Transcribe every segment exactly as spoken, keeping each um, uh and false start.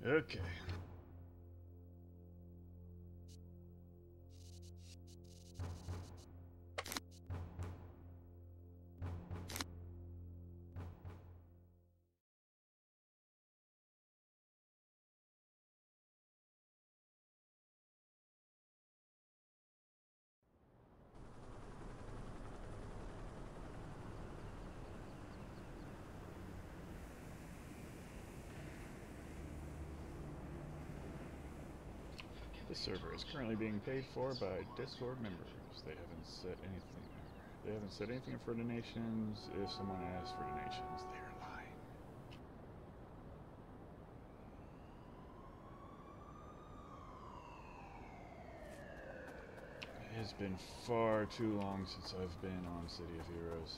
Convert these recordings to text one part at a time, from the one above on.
Okay. This server is currently being paid for by Discord members. They haven't said anything. They haven't said anything for donations. If someone asks for donations, they're lying. It has been far too long since I've been on City of Heroes.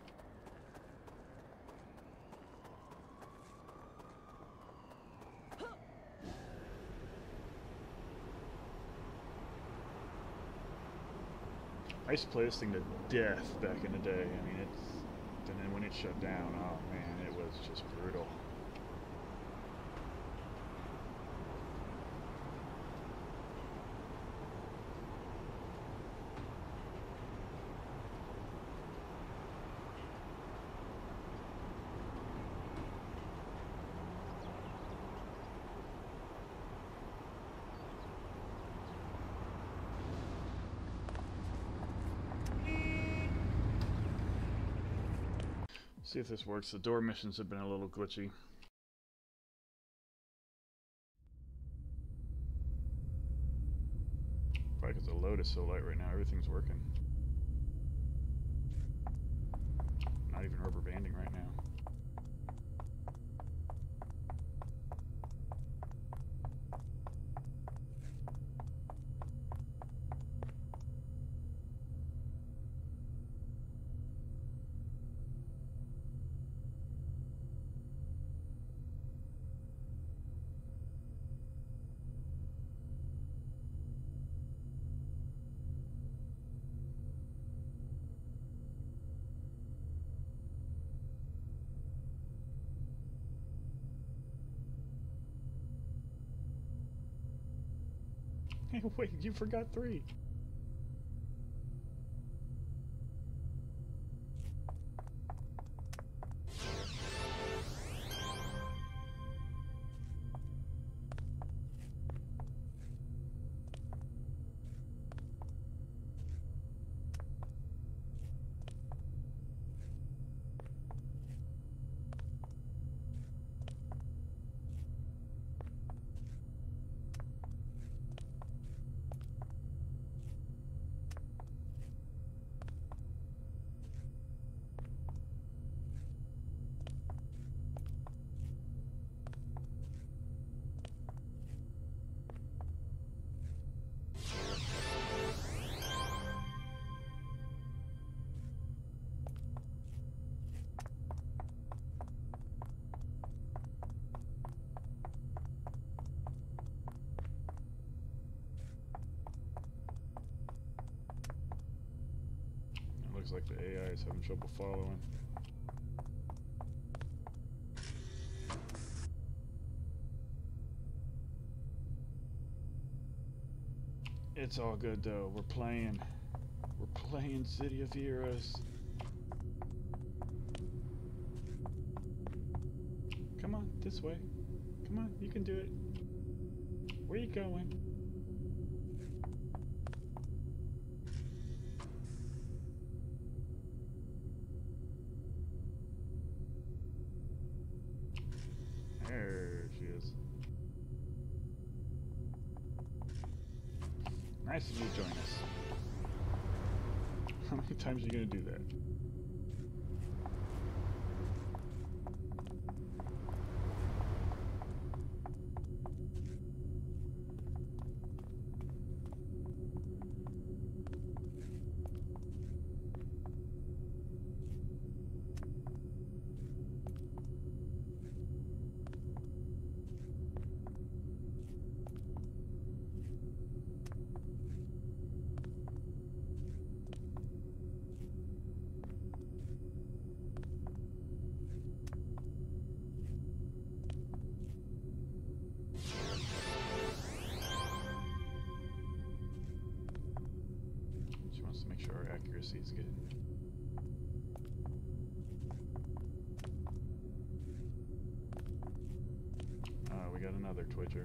I used to play this thing to death back in the day. I mean, it's... And then when it shut down, oh man, it was just brutal. See if this works. The door missions have been a little glitchy. Probably because the load is so light right now, everything's working. Not even rubber banding right now. Hey, wait, you forgot three. Looks like the A I is having trouble following. It's all good though. We're playing. We're playing City of Heroes. Come on, this way. Come on, you can do it. Where you going? There she is. Nice of you to join us. How many times are you going to do that? Coffee's good. Uh, we got another Twitcher.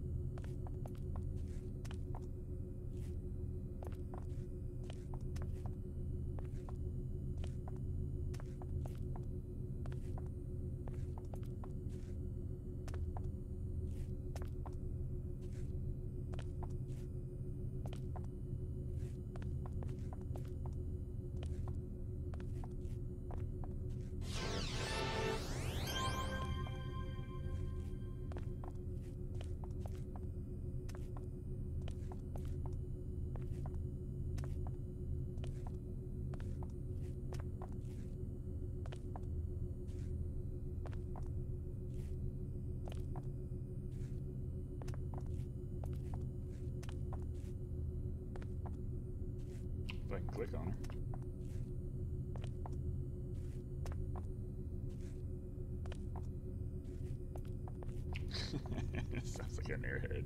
If I can click on her. It sounds like an airhead.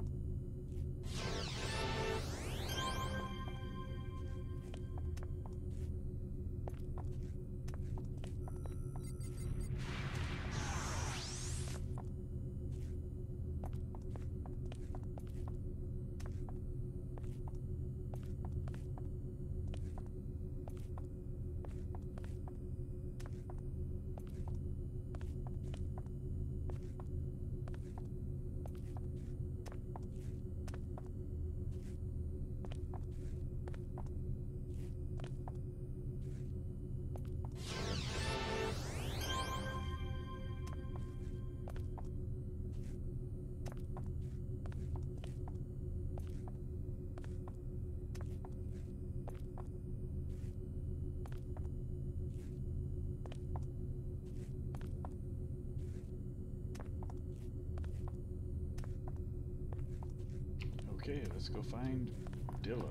Okay, let's go find Dillo.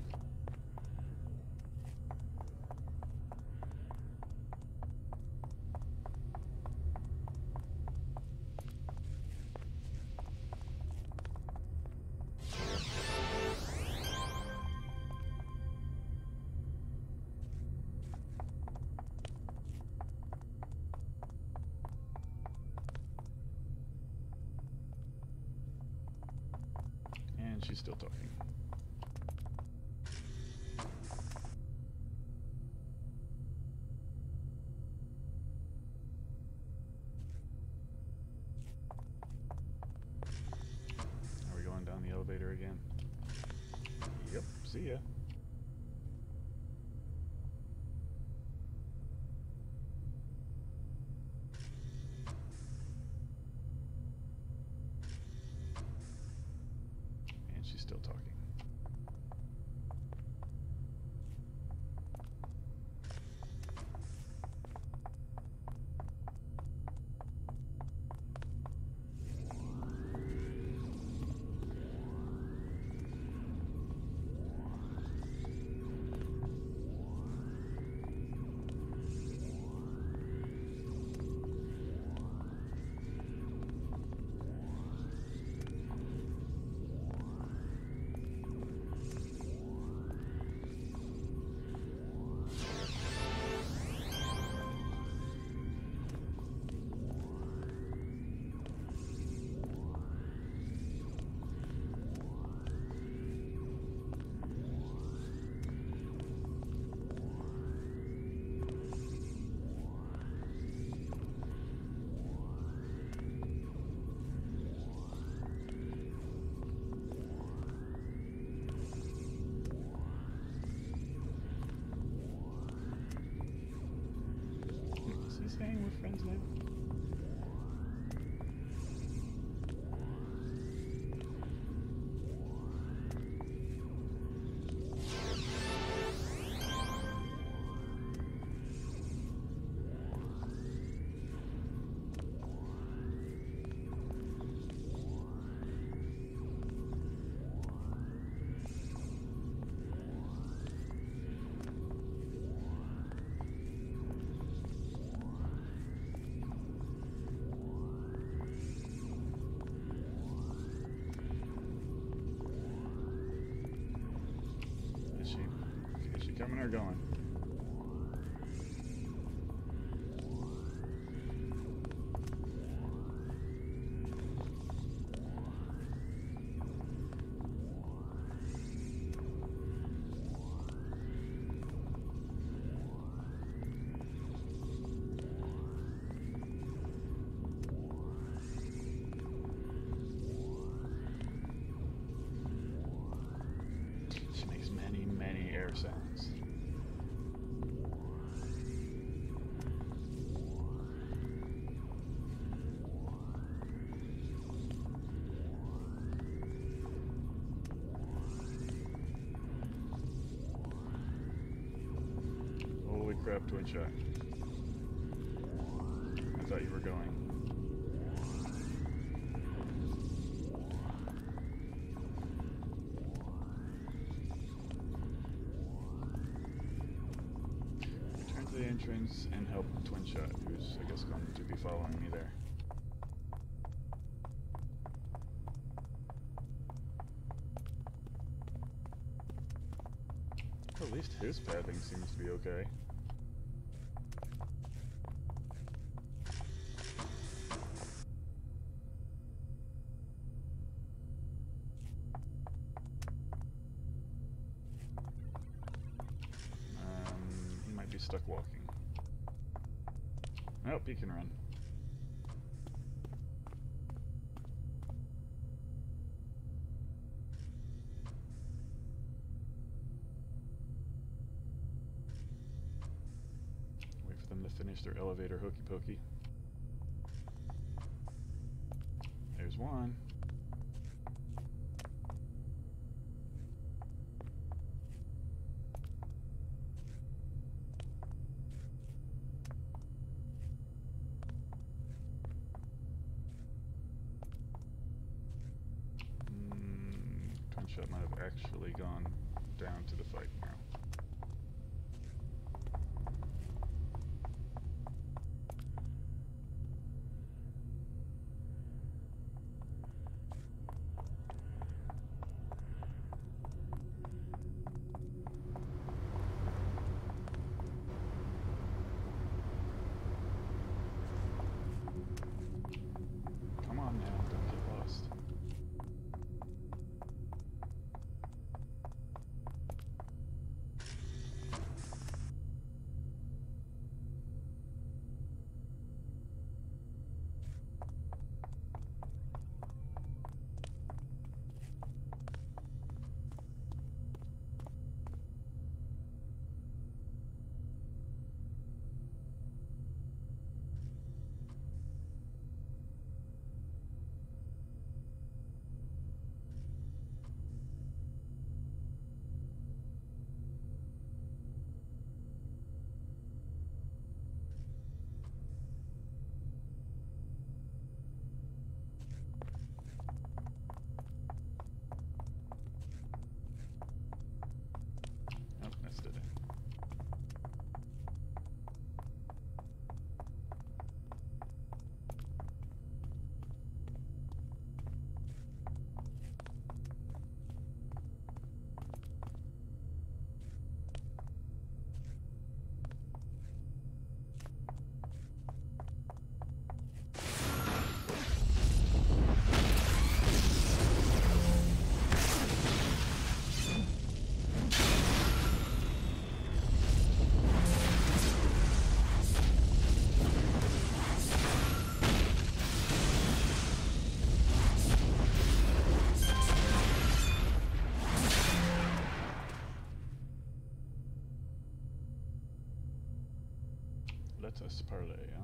And she's still talking. Are we going down the elevator again? Yep, see ya. And she's still talking. Is he saying we're friends now? Coming or going? She makes many, many air sounds. Holy crap, twin shot. I thought you were going. Return to the entrance and help twin shot, who's I guess going to be following me there. At least his pathing seems to be okay. Um, he might be stuck walking. Nope, he can run. Them to finish their elevator hokey pokey. There's one. Mm, Twin Shot might have actually gone down to the fight now. Let us parley, huh?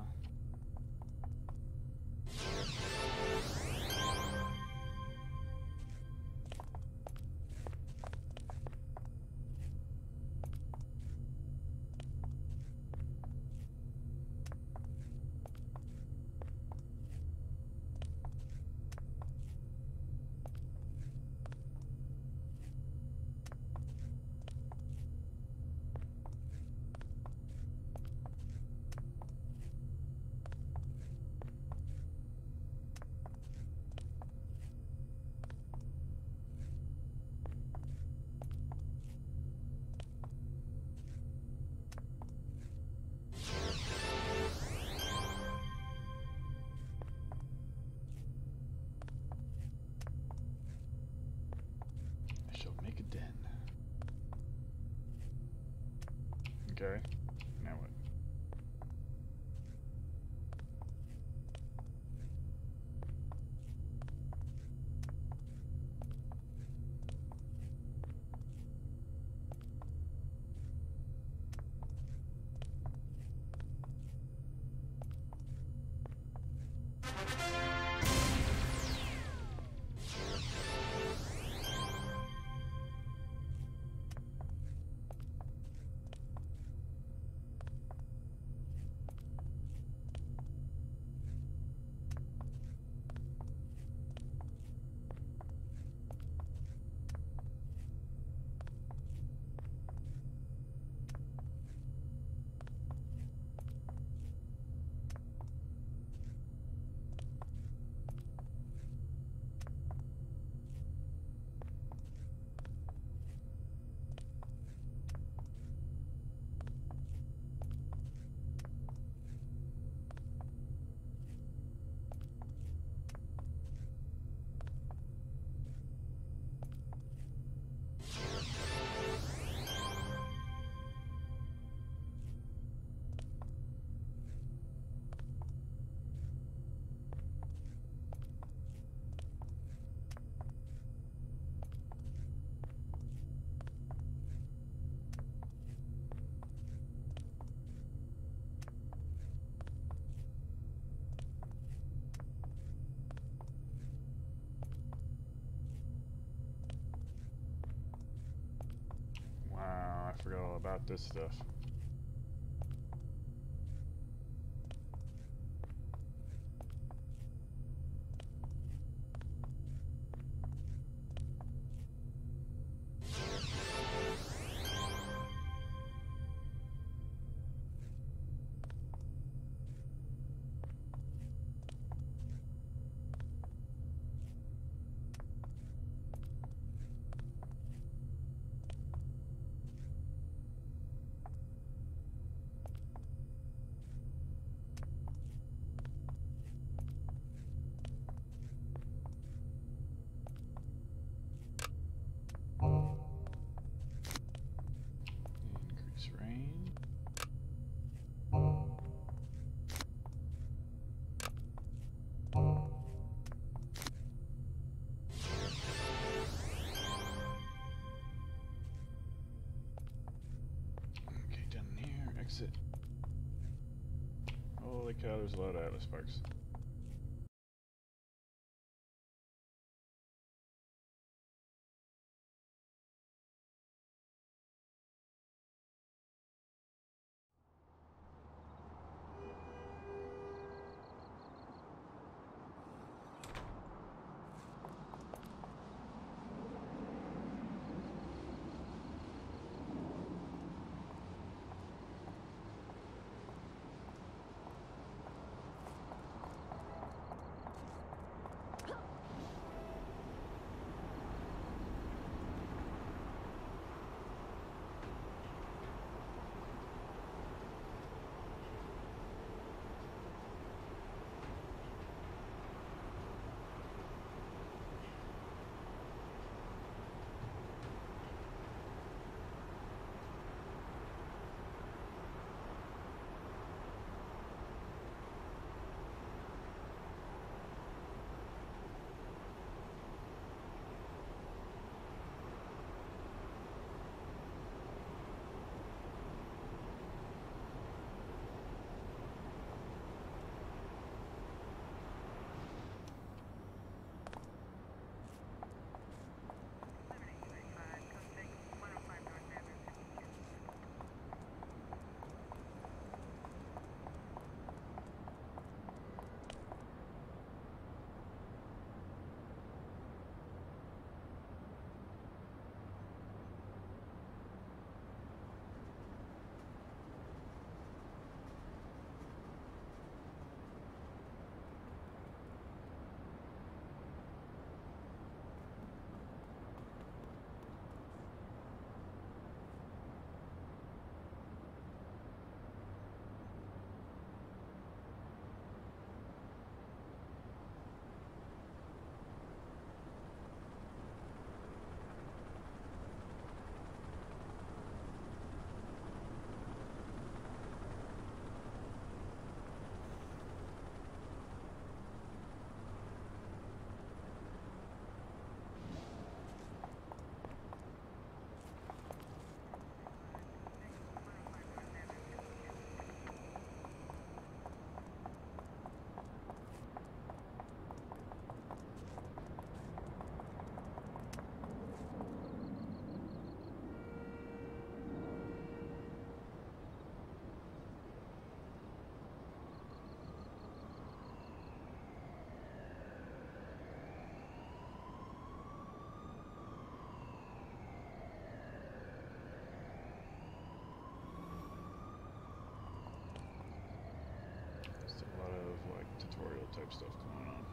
Okay. Now what? Wow, I forgot all about this stuff. Increase range. Okay, down here, exit. Holy cow, there's a lot of Atlas Sparks. type stuff going on.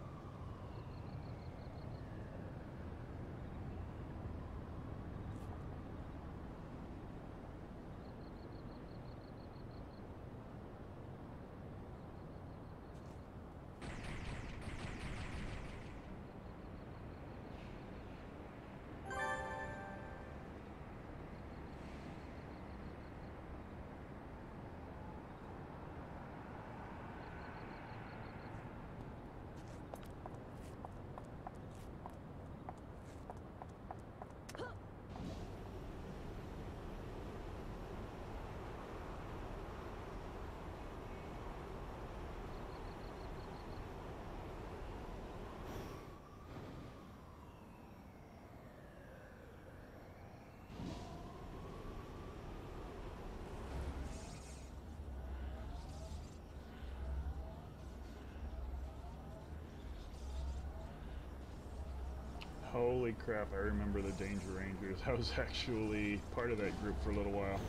Holy crap, I remember the Danger Rangers. I was actually part of that group for a little while.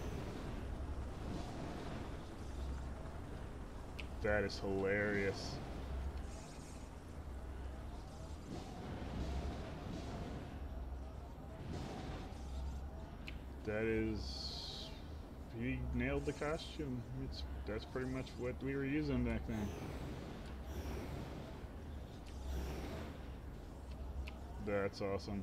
That is hilarious. That is... he nailed the costume. It's, that's pretty much what we were using back then. That's awesome.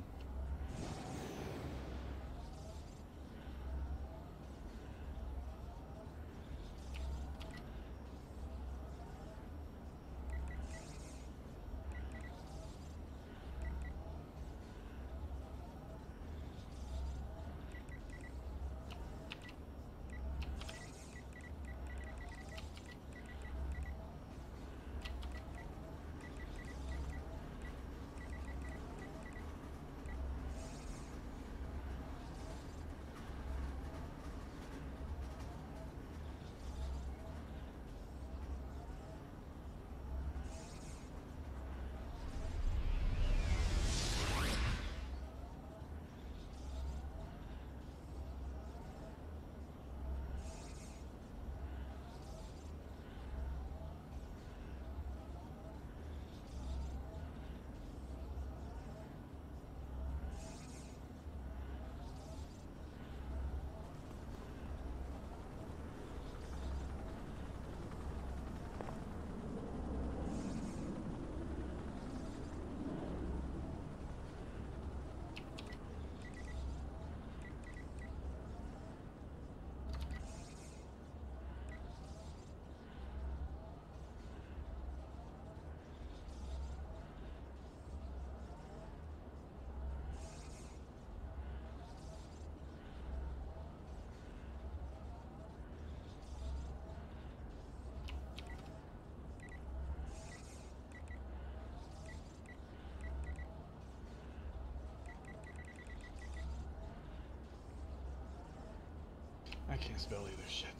I can't spell either shit.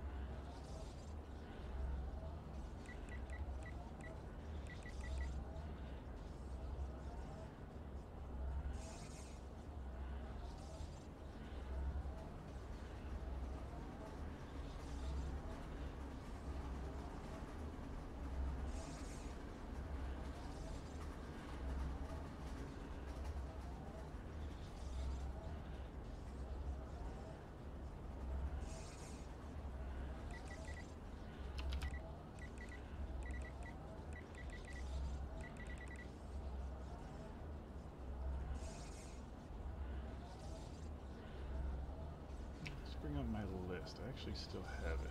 Bring up my list. I actually still have it.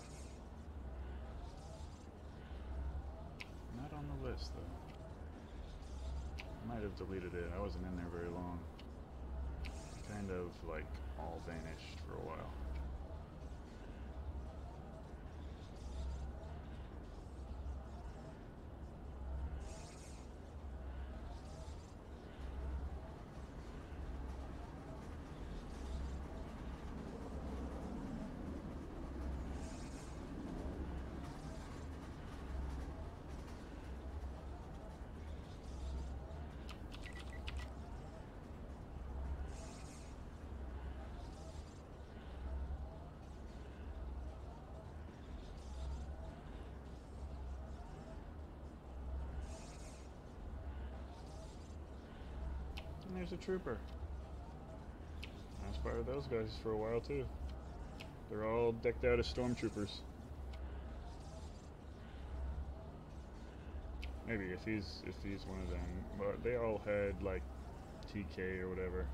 Not on the list, though. Might have deleted it. I wasn't in there very long. Kind of like all vanished for a while. And there's a trooper. I inspired those guys for a while too. They're all decked out as stormtroopers. Maybe if he's if he's one of them, but they all had like T K or whatever.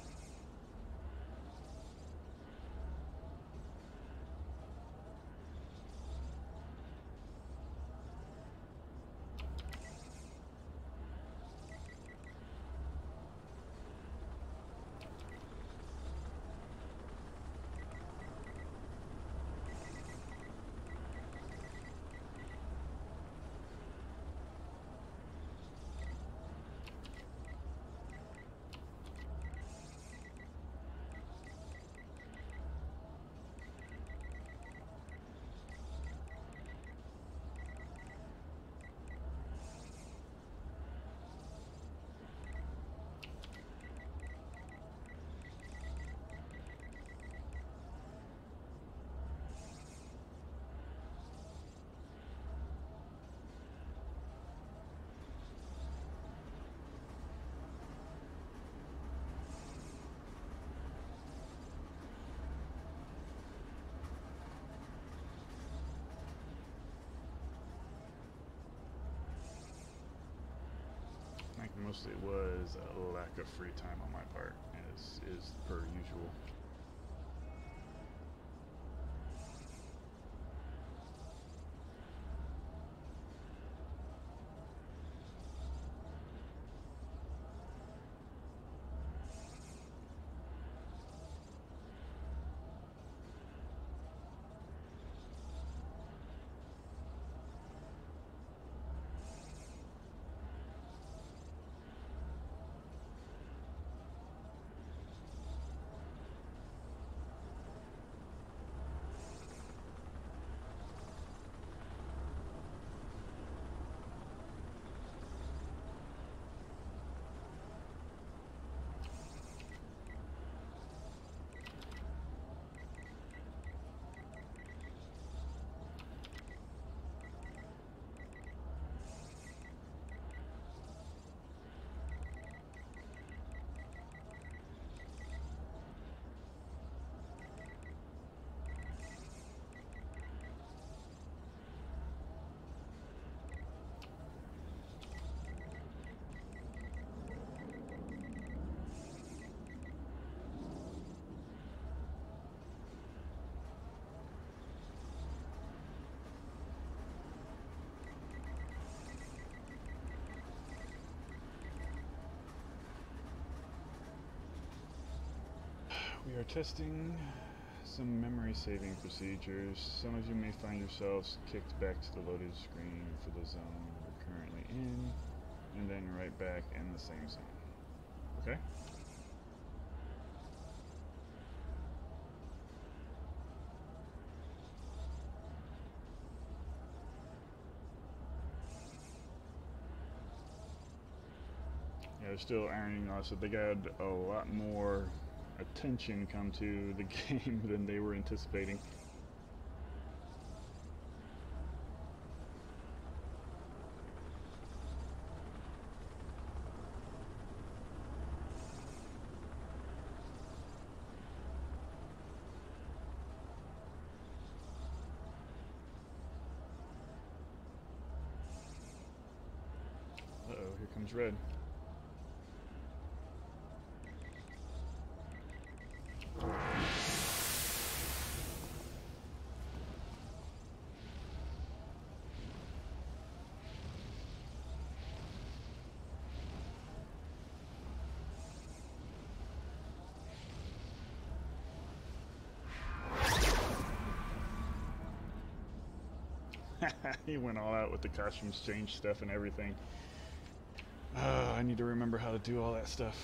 I think mostly it was a lack of free time on my part, as is per usual. We are testing some memory saving procedures. Some of you may find yourselves kicked back to the loaded screen for the zone you're currently in, and then right back in the same zone. Okay? Yeah, they're still ironing us, so they got a lot more attention come to the game than they were anticipating. Uh-oh, here comes Red. He went all out with the costumes change stuff and everything. Uh, I need to remember how to do all that stuff.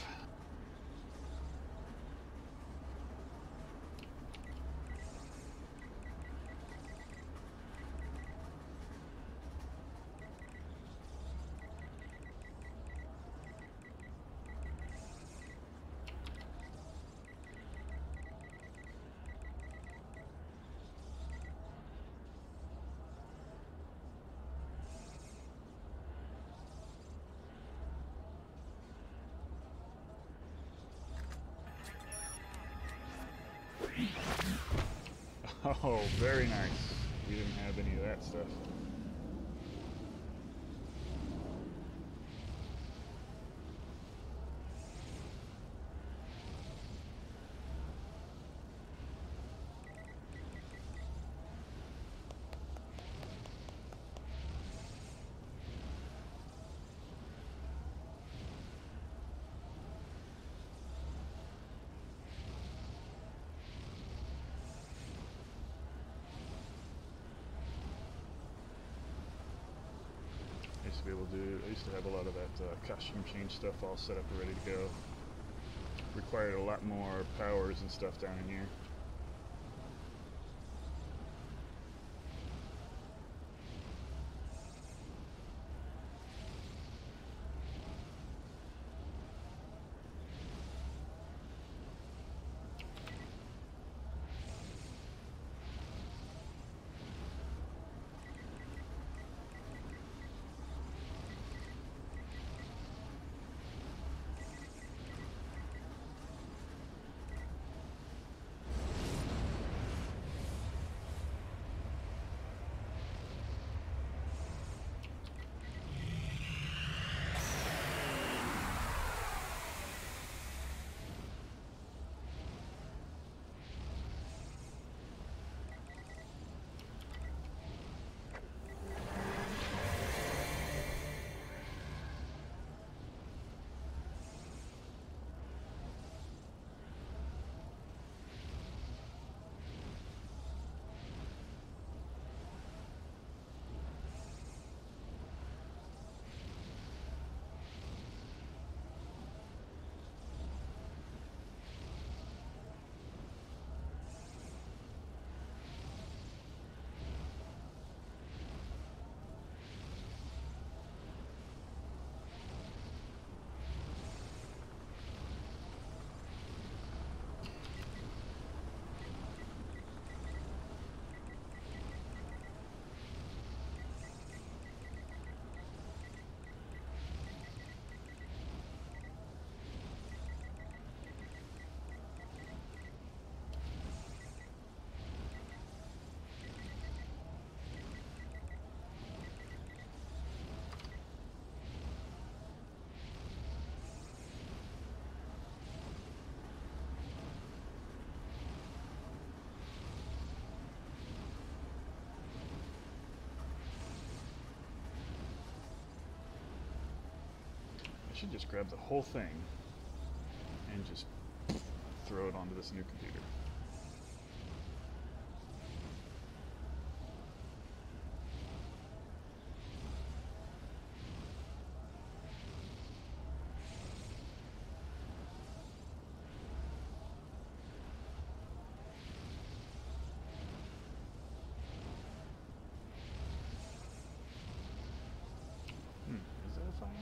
Oh, very nice. We didn't have any of that stuff. I used to be able to do, I used to have a lot of that uh, costume change stuff all set up and ready to go. Required a lot more powers and stuff down in here. I should just grab the whole thing and just throw it onto this new computer. Hmm, is that a file?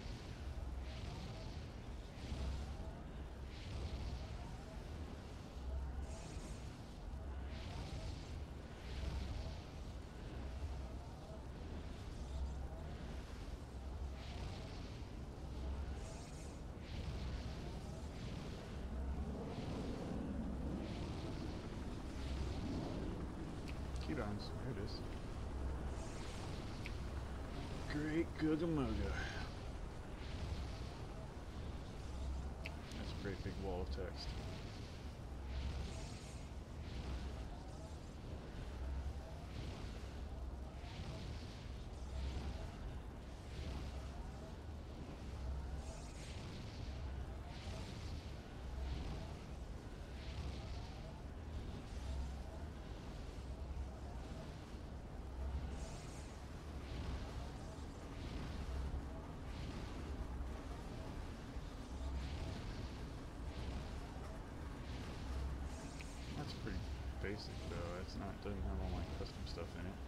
Keybinds, there it is. Great Gugamoga. That's a great big wall of text. basic though. It's not, doesn't have all my custom stuff in it.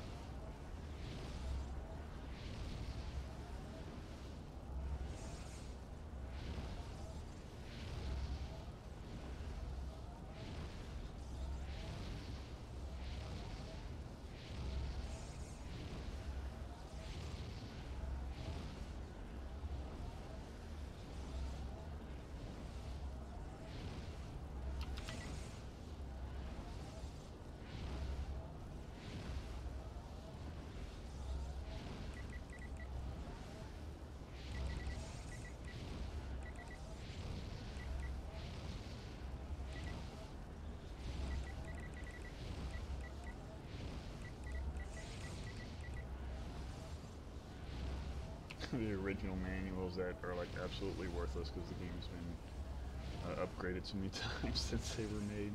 The original manuals that are like absolutely worthless because the game's been uh, upgraded so many times since they were made.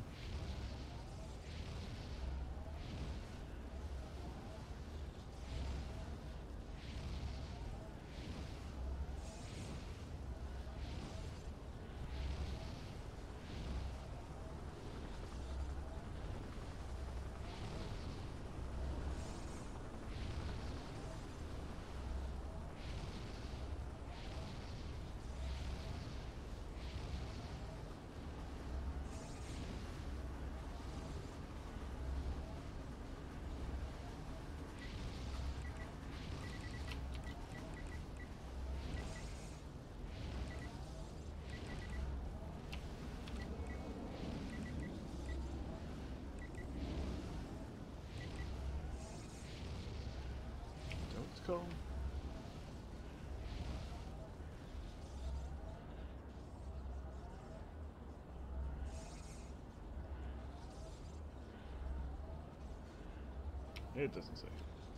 Cool. It doesn't say.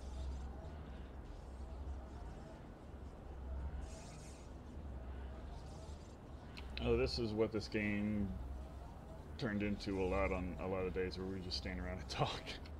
Oh, this is what this game turned into a lot on a lot of days where we just stand around and talk.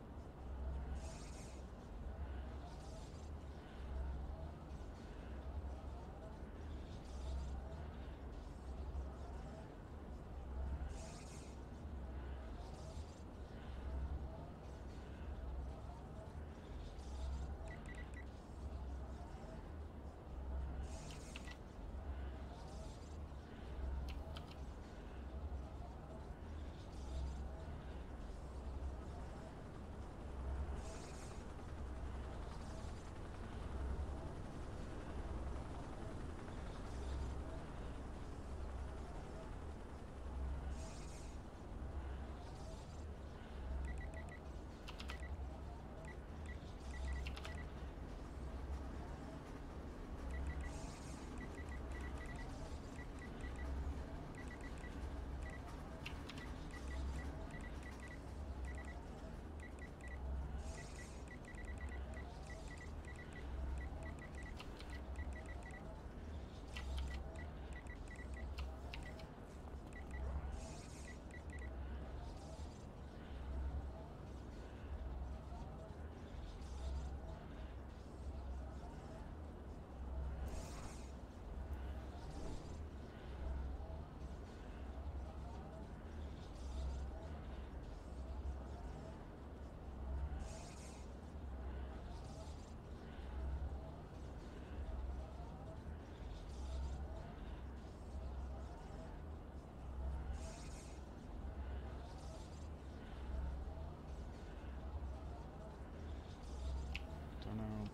Don't know.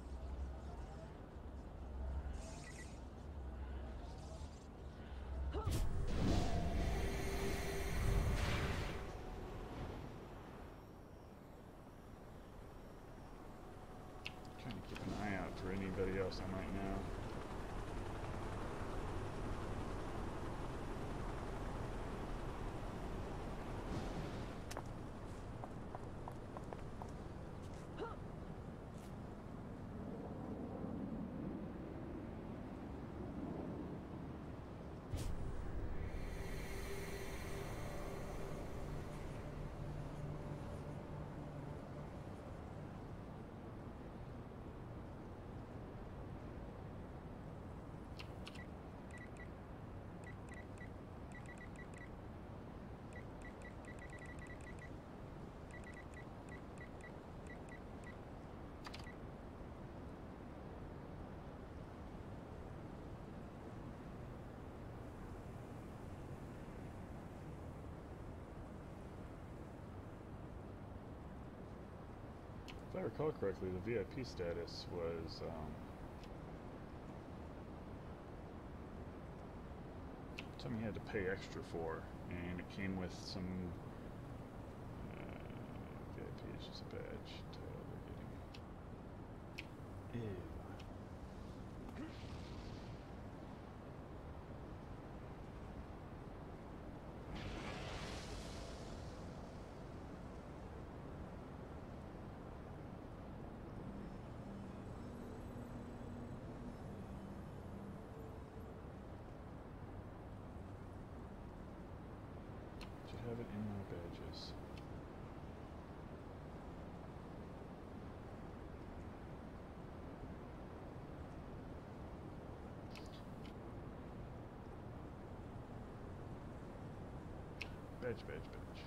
Trying to keep an eye out for anybody else I might know. If I recall correctly, the V I P status was um, something you had to pay extra for, and it came with some uh, V I P is just a badge title we're getting. Ew. Should have it in my badges. Badge, badge, badge.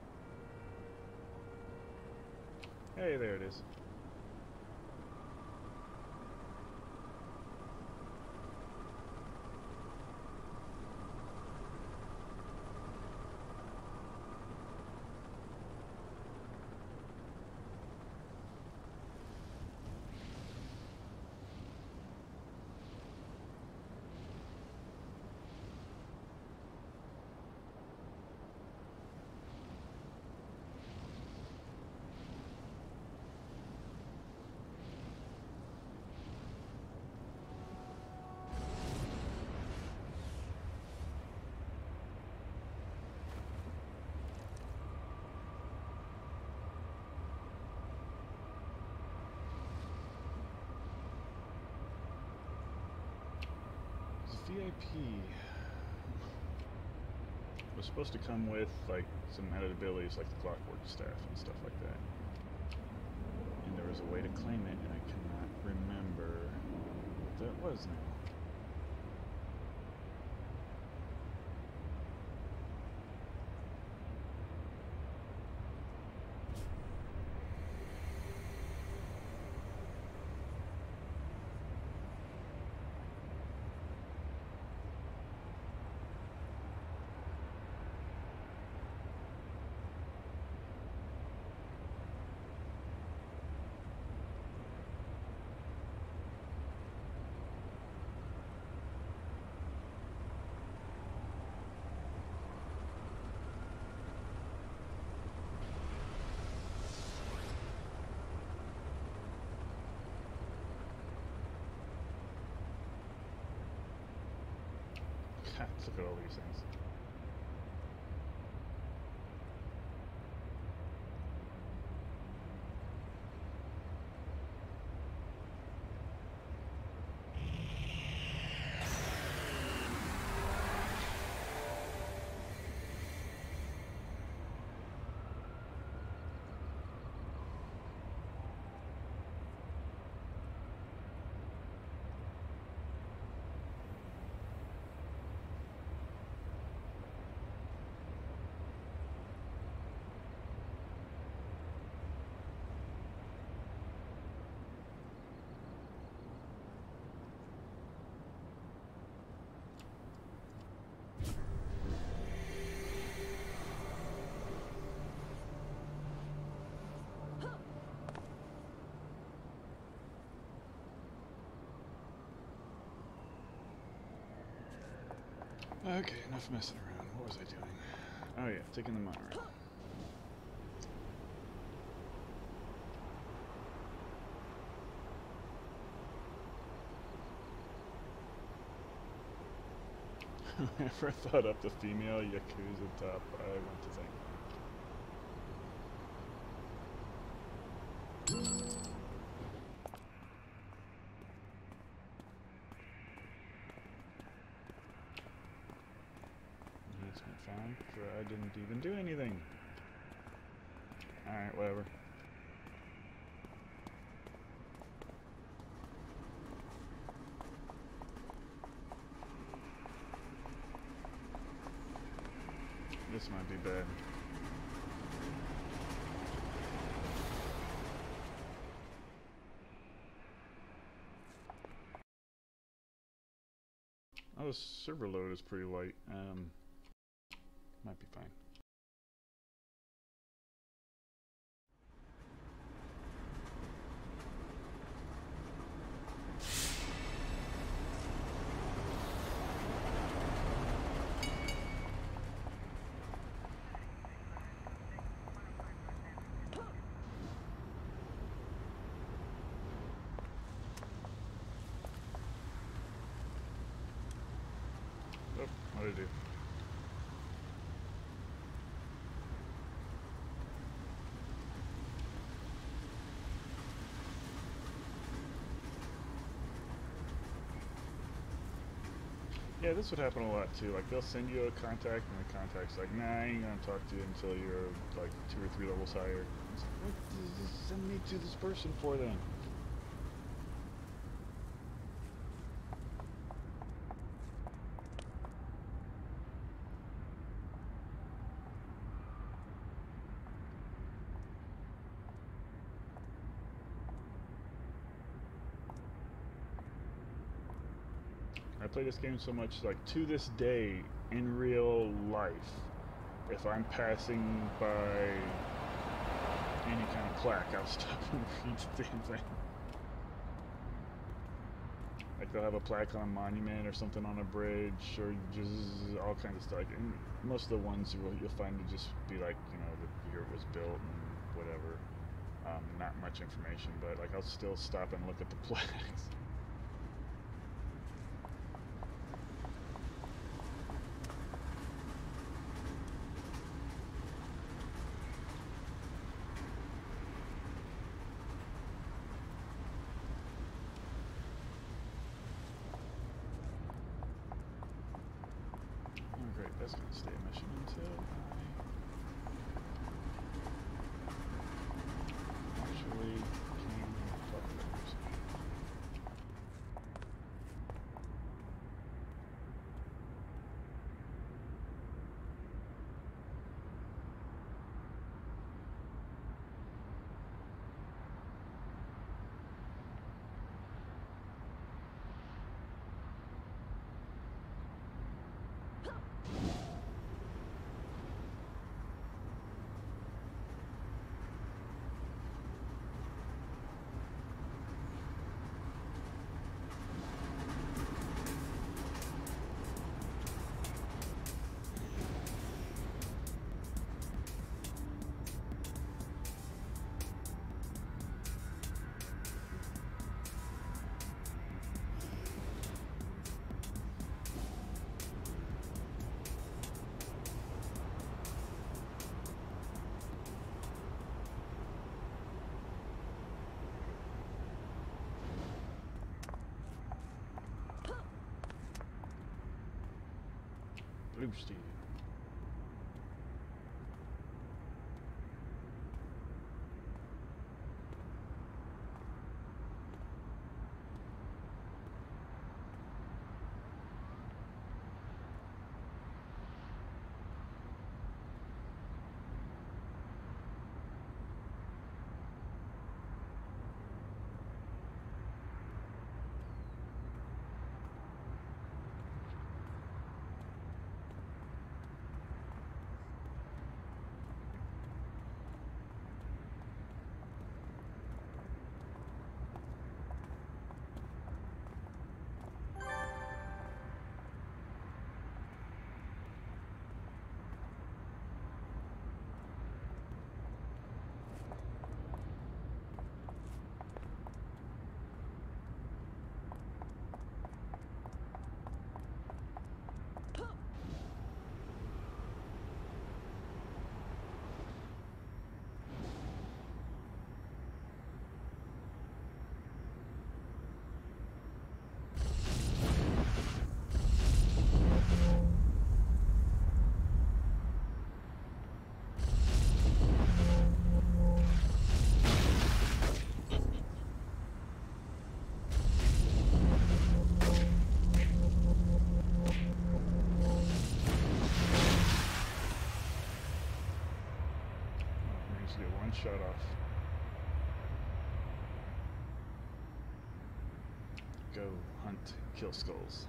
Hey, there it is. V I P was supposed to come with like some added abilities like the clockwork staff and stuff like that. And there was a way to claim it, and I cannot remember what that was now. Look at all these things. Okay, enough messing around. What was I doing? Oh yeah, taking the monorail. Whoever thought up the female Yakuza top, I want to thank them. Fine, for I didn't even do anything. Alright, whatever. This might be bad. Oh, the server load is pretty light. Um, might be fine. what to do. Yeah, this would happen a lot too. Like they'll send you a contact, and the contact's like, "Nah, I ain't gonna talk to you until you're like two or three levels higher." It's like, what does this send me to this person for then? I play this game so much, like to this day, in real life, if I'm passing by any kind of plaque, I'll stop and read the damn thing. Like they'll have a plaque on a monument or something on a bridge or just all kinds of stuff. Like, and most of the ones you'll, you'll find to just be like, you know, the year it was built and whatever. Um, not much information, but like I'll still stop and look at the plaques. Great, that's going to stay a mission until I actually can fuck with it. Blue steel. Shut off. Go hunt, kill skulls.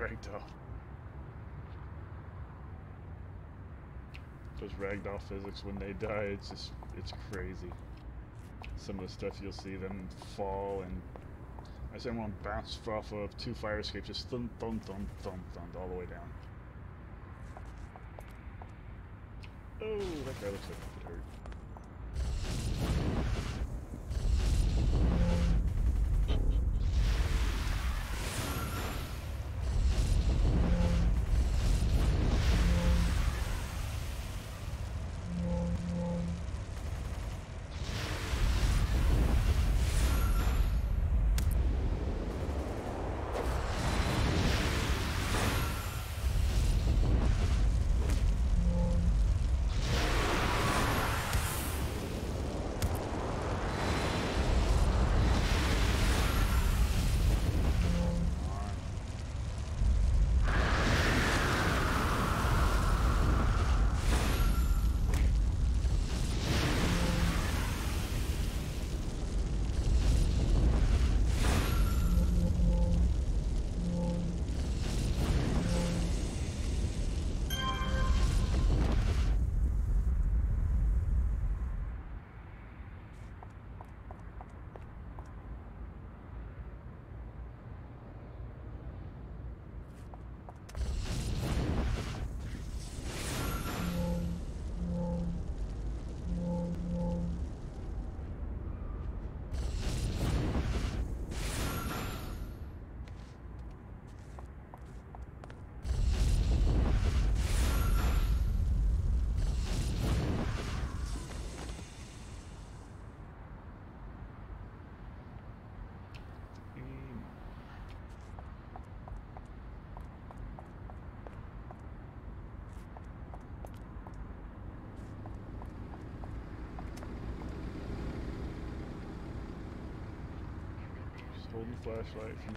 ragdoll. Those ragdoll physics when they die, it's just, it's crazy. Some of the stuff you'll see them fall, and I said one bounced off of two fire escapes, just thump, thump, thump, thump, thump, all the way down. Oh, that guy looks like he could hurt. Holding the flashlight from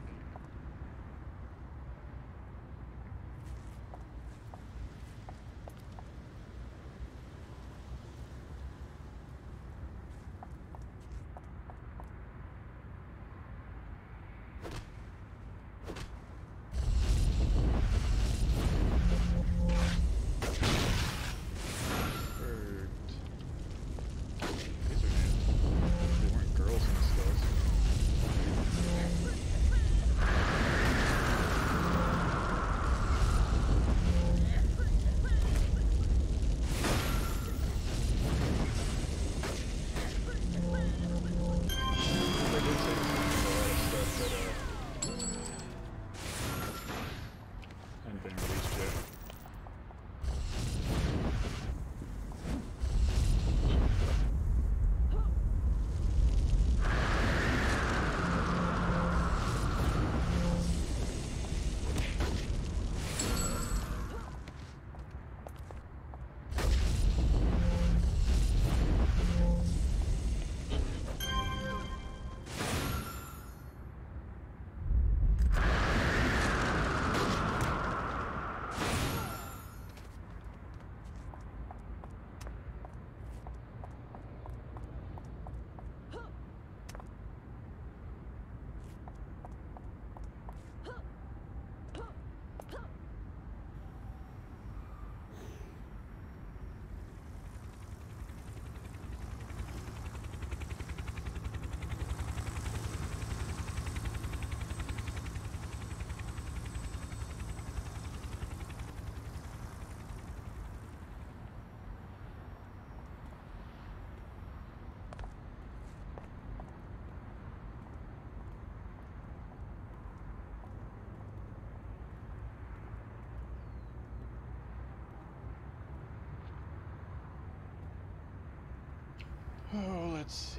Oh, let's see.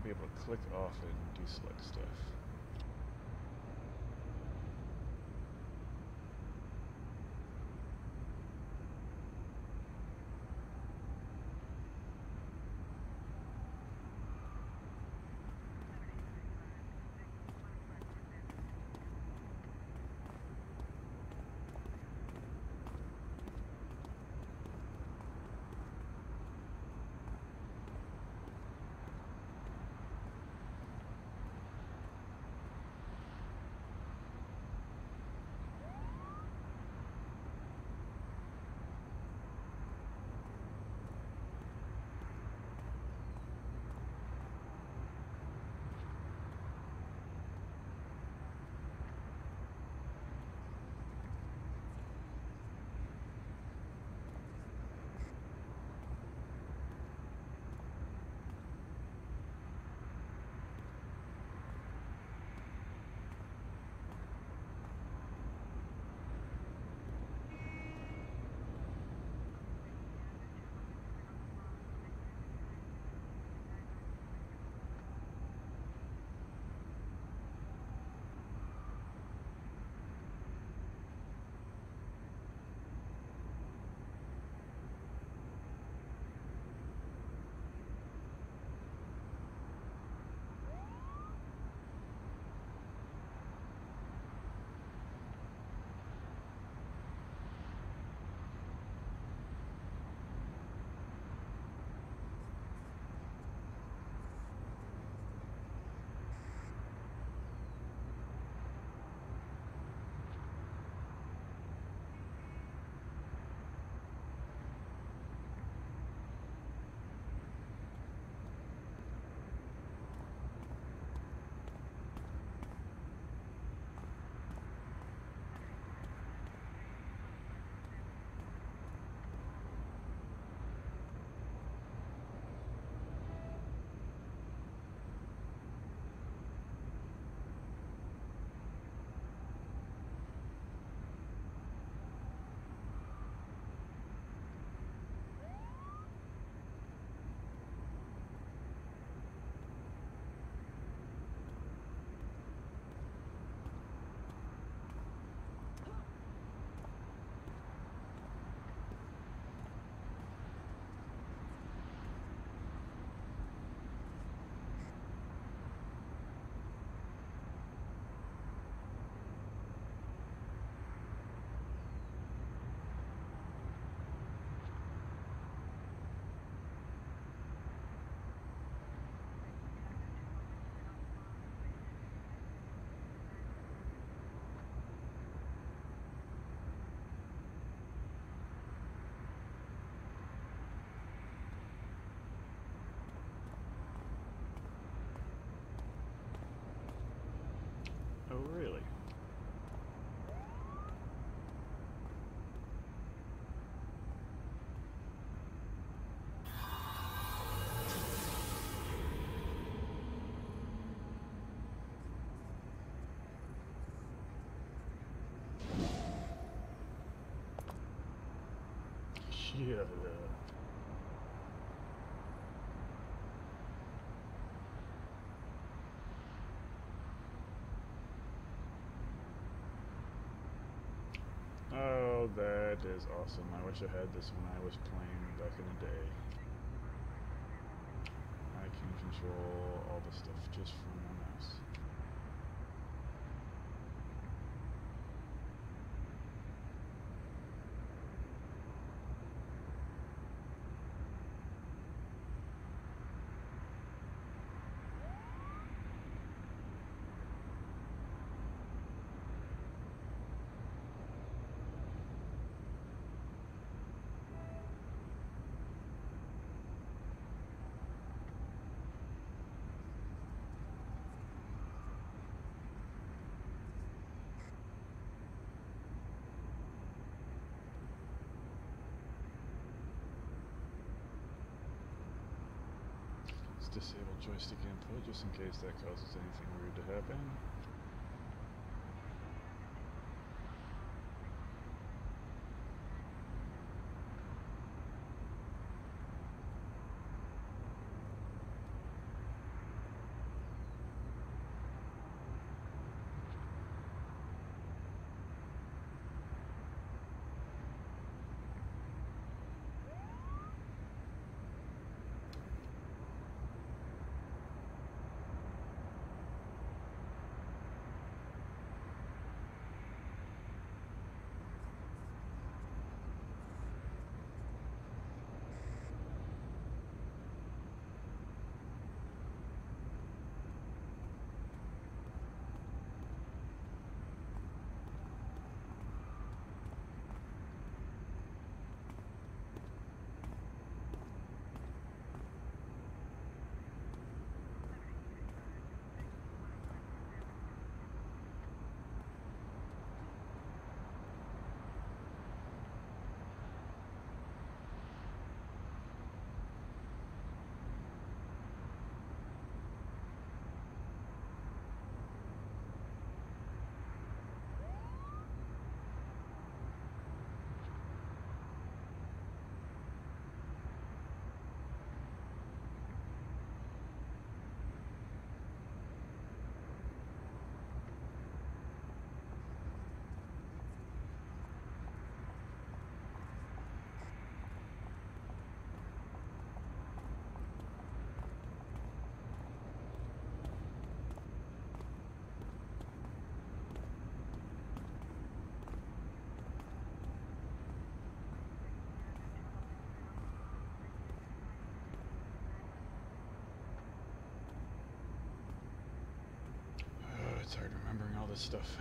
be able to click off it and deselect stuff. Oh, really? Yeah. Oh, that is awesome. I wish I had this when I was playing back in the day. I can control all the stuff just from my mouse. Disable joystick input just in case that causes anything weird to happen. this stuff.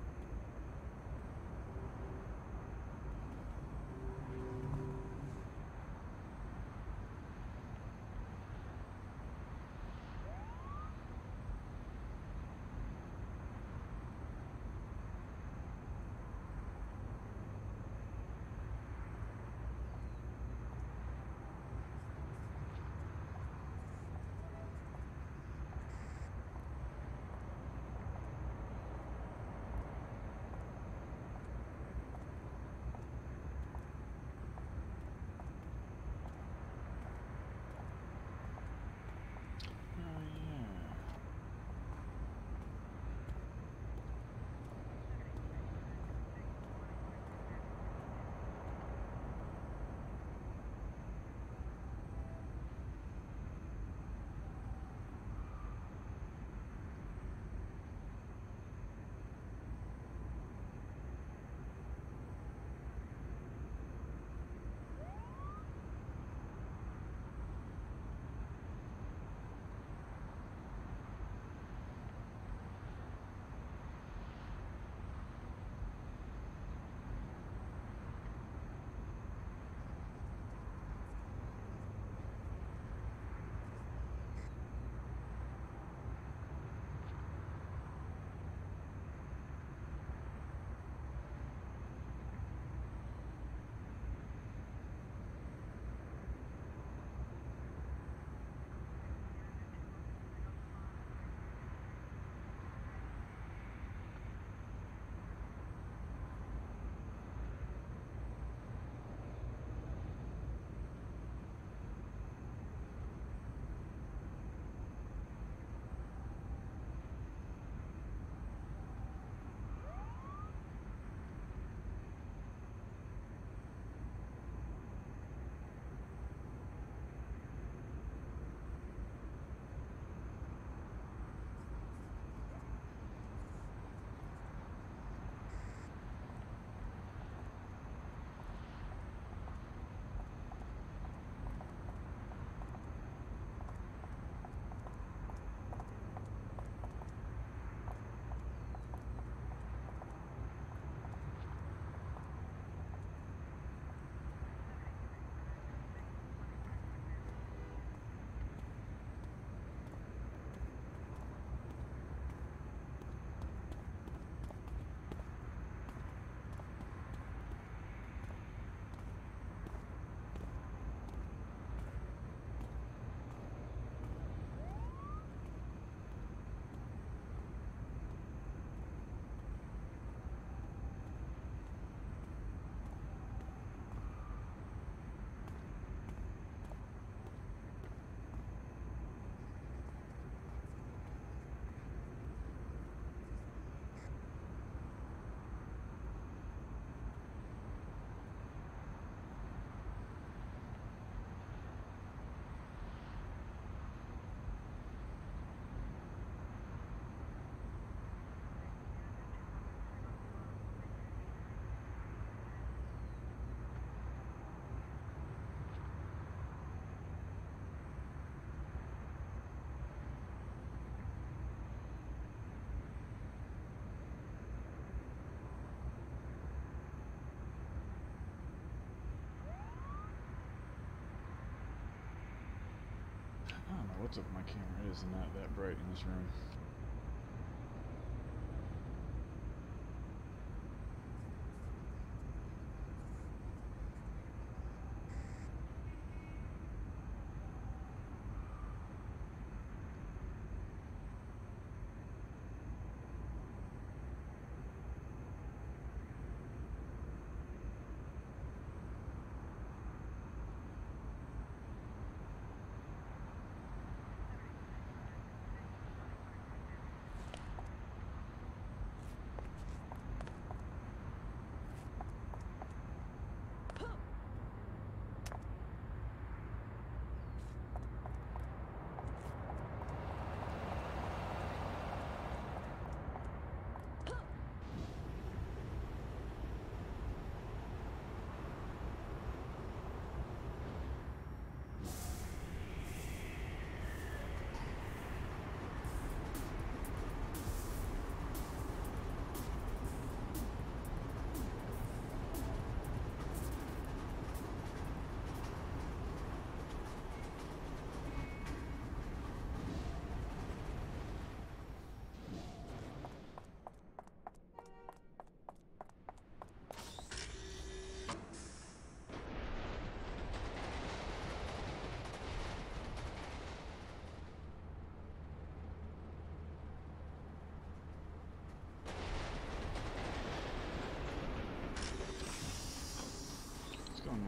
I don't know what's up with my camera. It is not that bright in this room.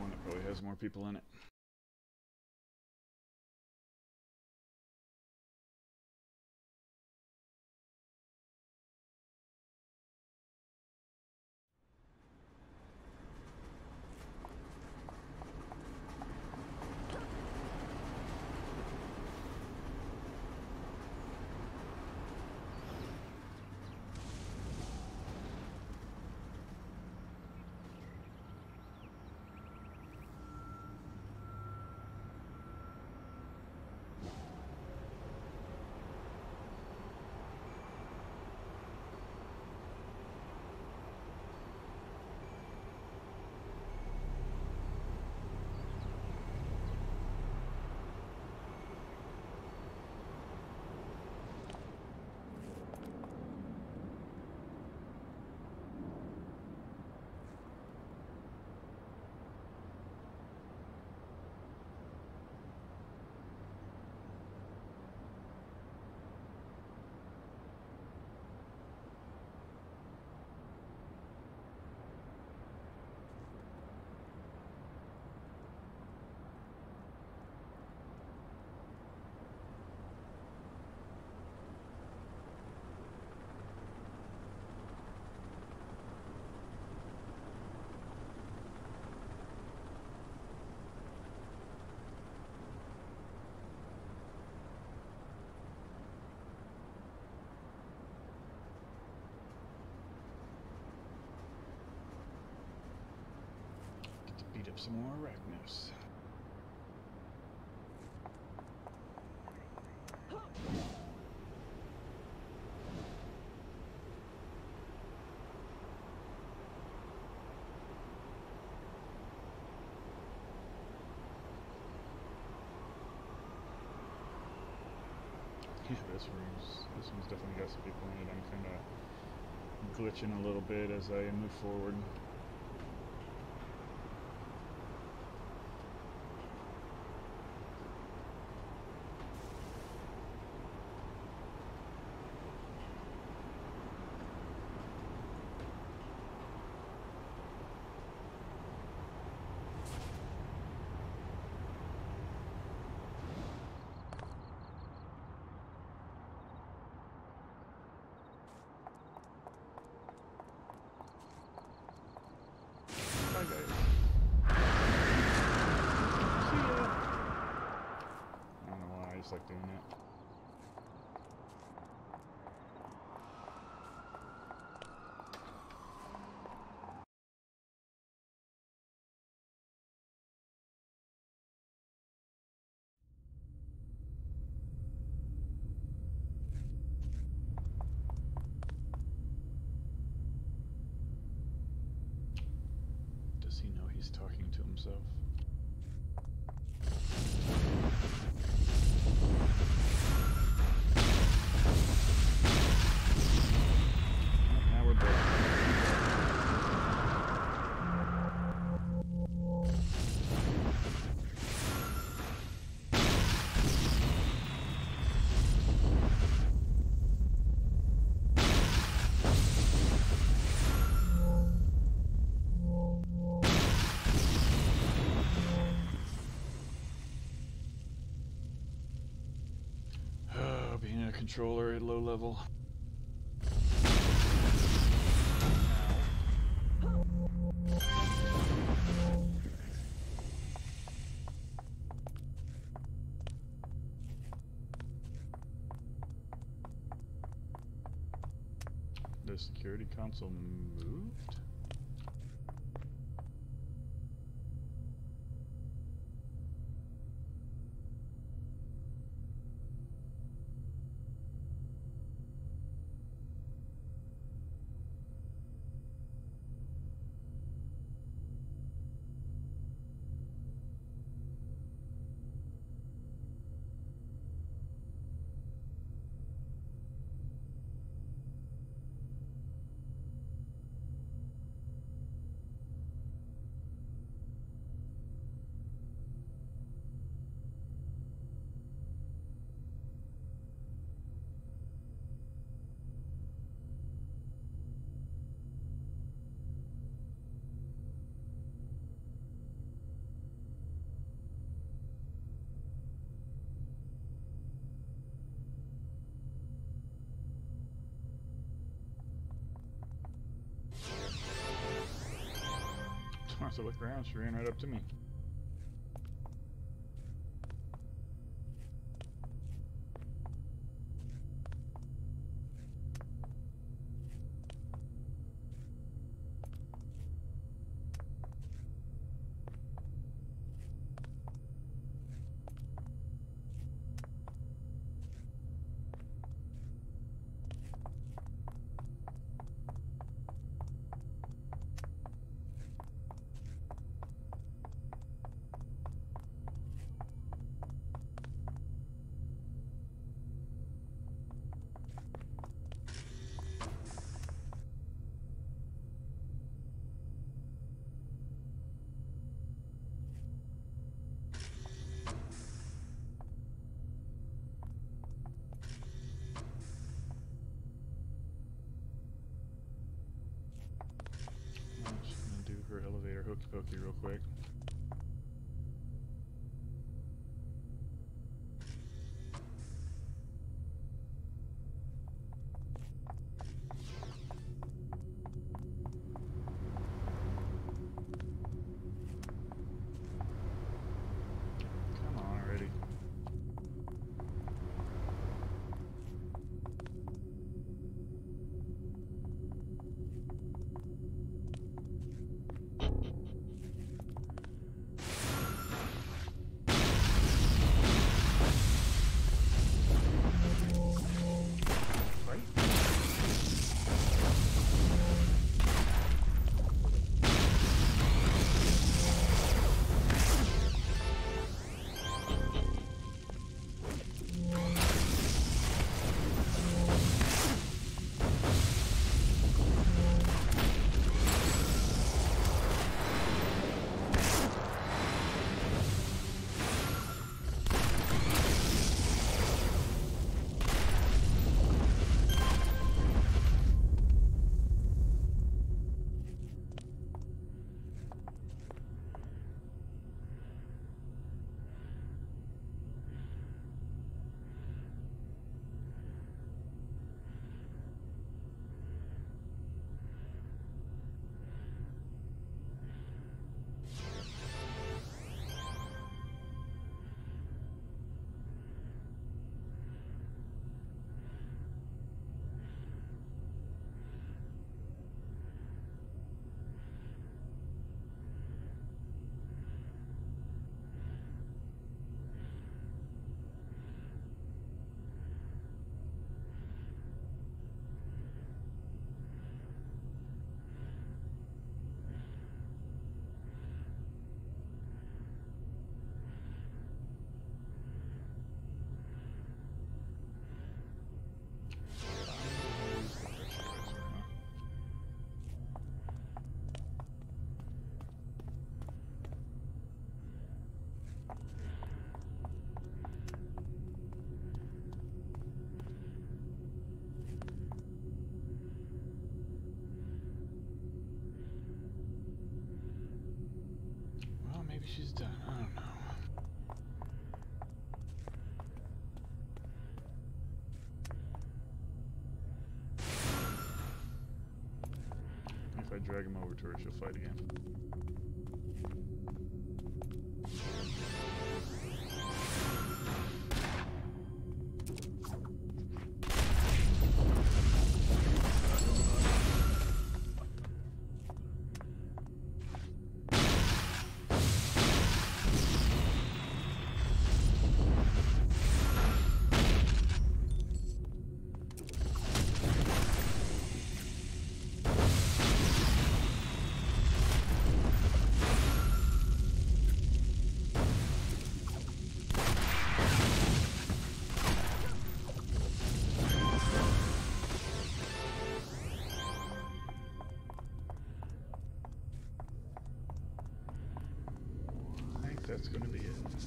one that probably has more people in it. Beat up some more arachnos. Yeah, this room's this one's definitely got some people in it. I'm kind of glitching a little bit as I move forward. Bye guys. See ya. I don't know why, I just like doing that. Does he know he's talking to himself? Well, now we're back. Being a controller at low level. The security console moved? wants to look around. She ran right up to me. Her elevator hooky pokey real quick. Come on already. Maybe she's done. I don't know. If I drag him over to her, she'll fight again. That's going to be it.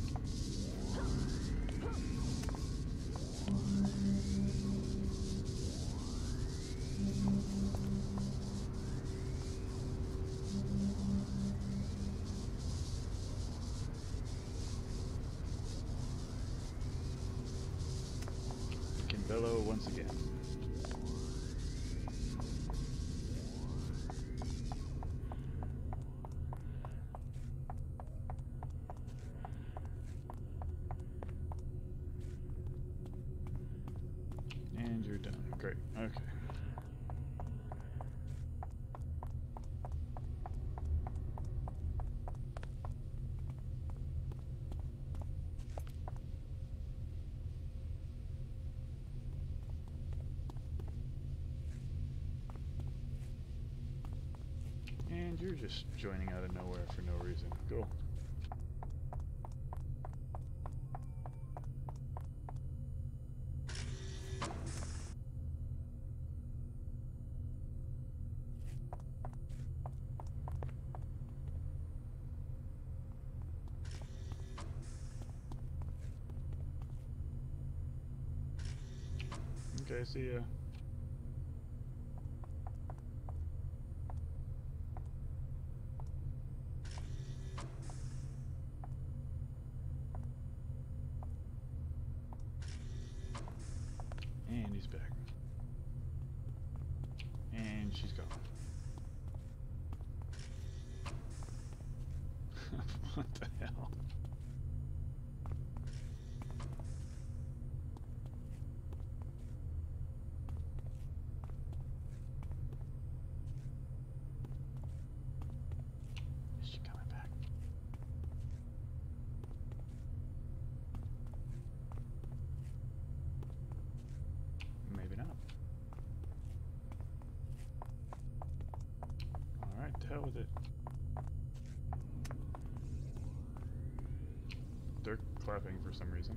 We can bellow once again. you're done. Great. Okay. And you're just joining out of nowhere for no reason. Cool. Okay, see ya. And he's back. And she's gone. What the hell? Is she coming back? Maybe not. Alright, to hell with it. They're clapping for some reason.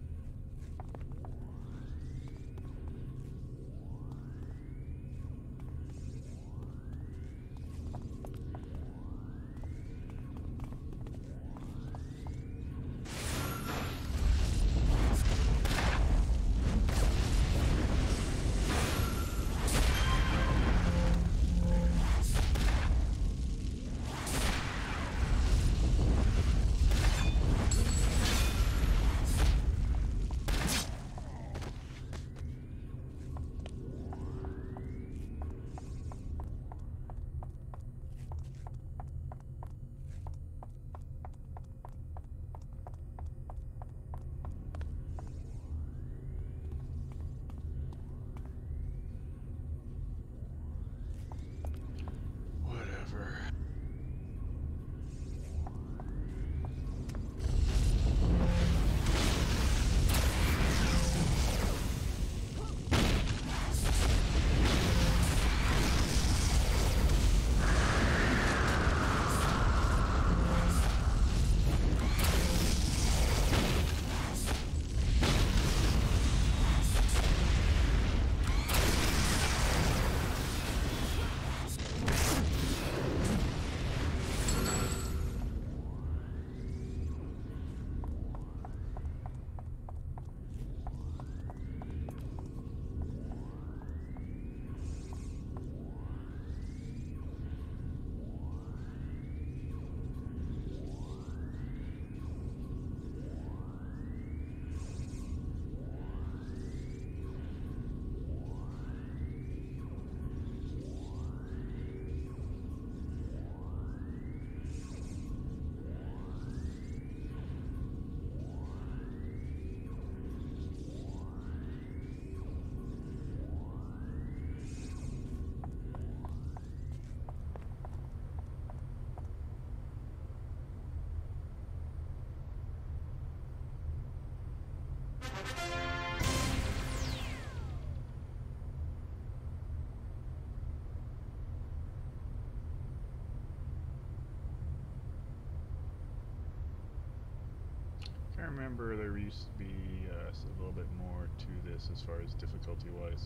I remember there used to be uh, a little bit more to this as far as difficulty wise.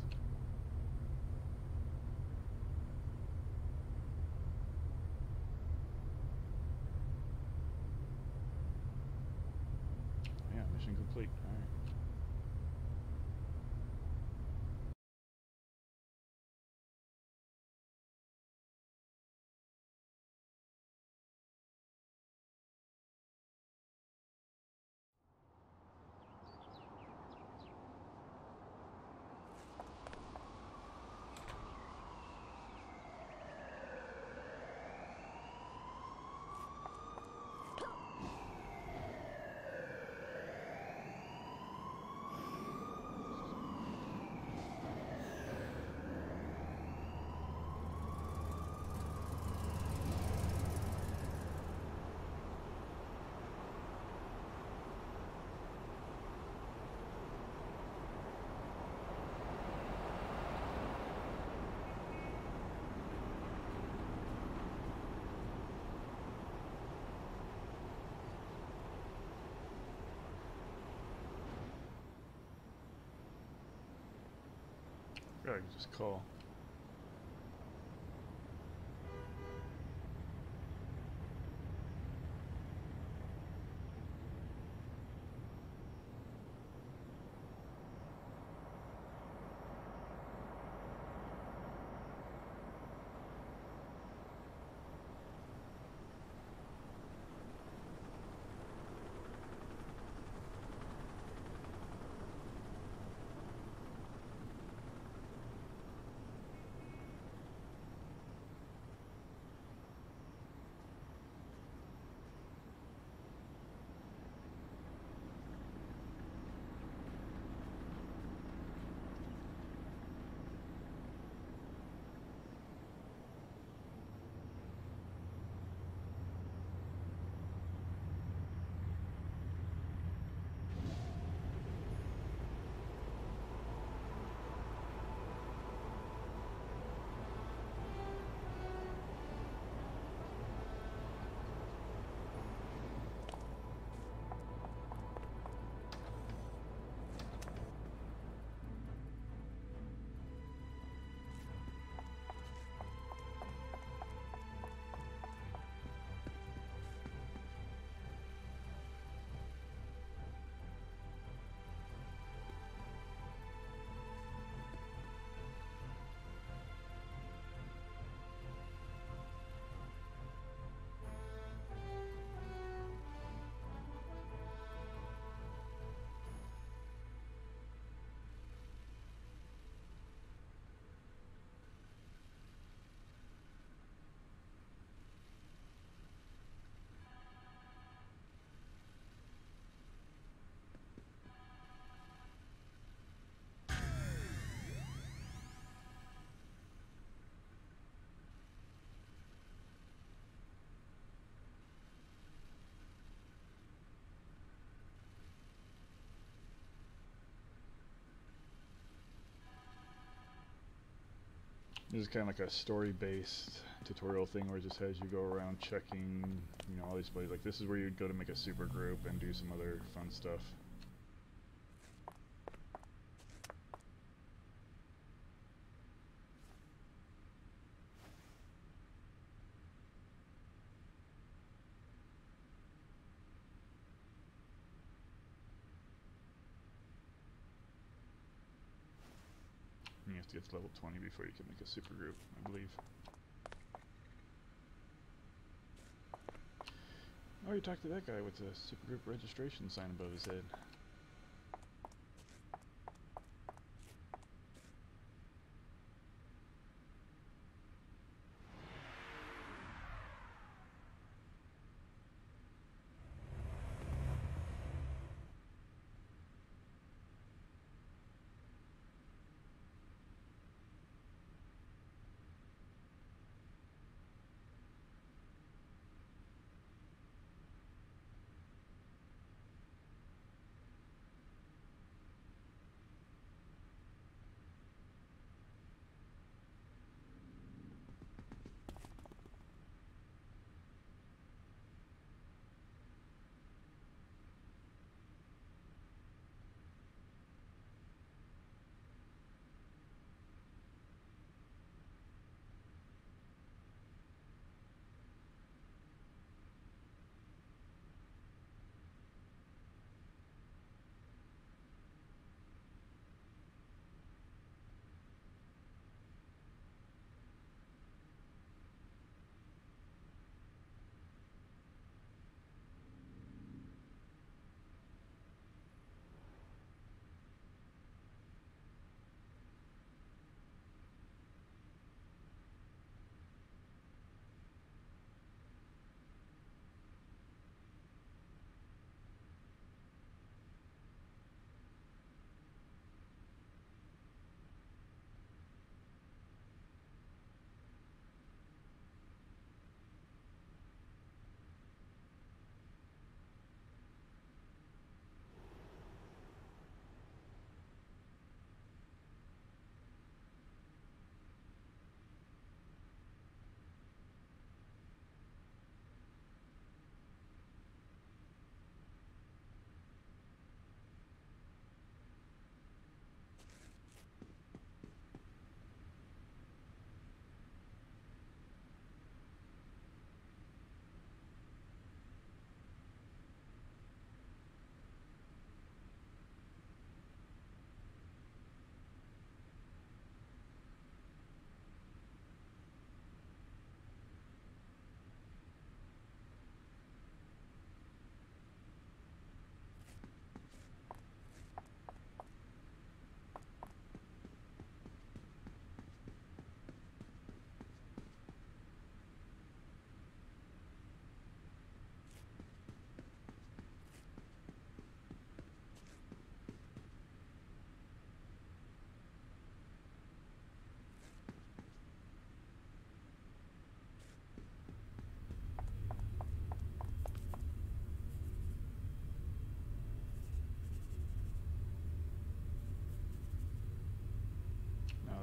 Yeah, mission complete. Alright. Yeah, you just call. This is kind of like a story-based tutorial thing where it just has you go around checking, you know, all these places. Like this is where you'd go to make a super group and do some other fun stuff. You have to get to level twenty before you can make a super group, I believe. Oh, you talked to that guy with the super group registration sign above his head.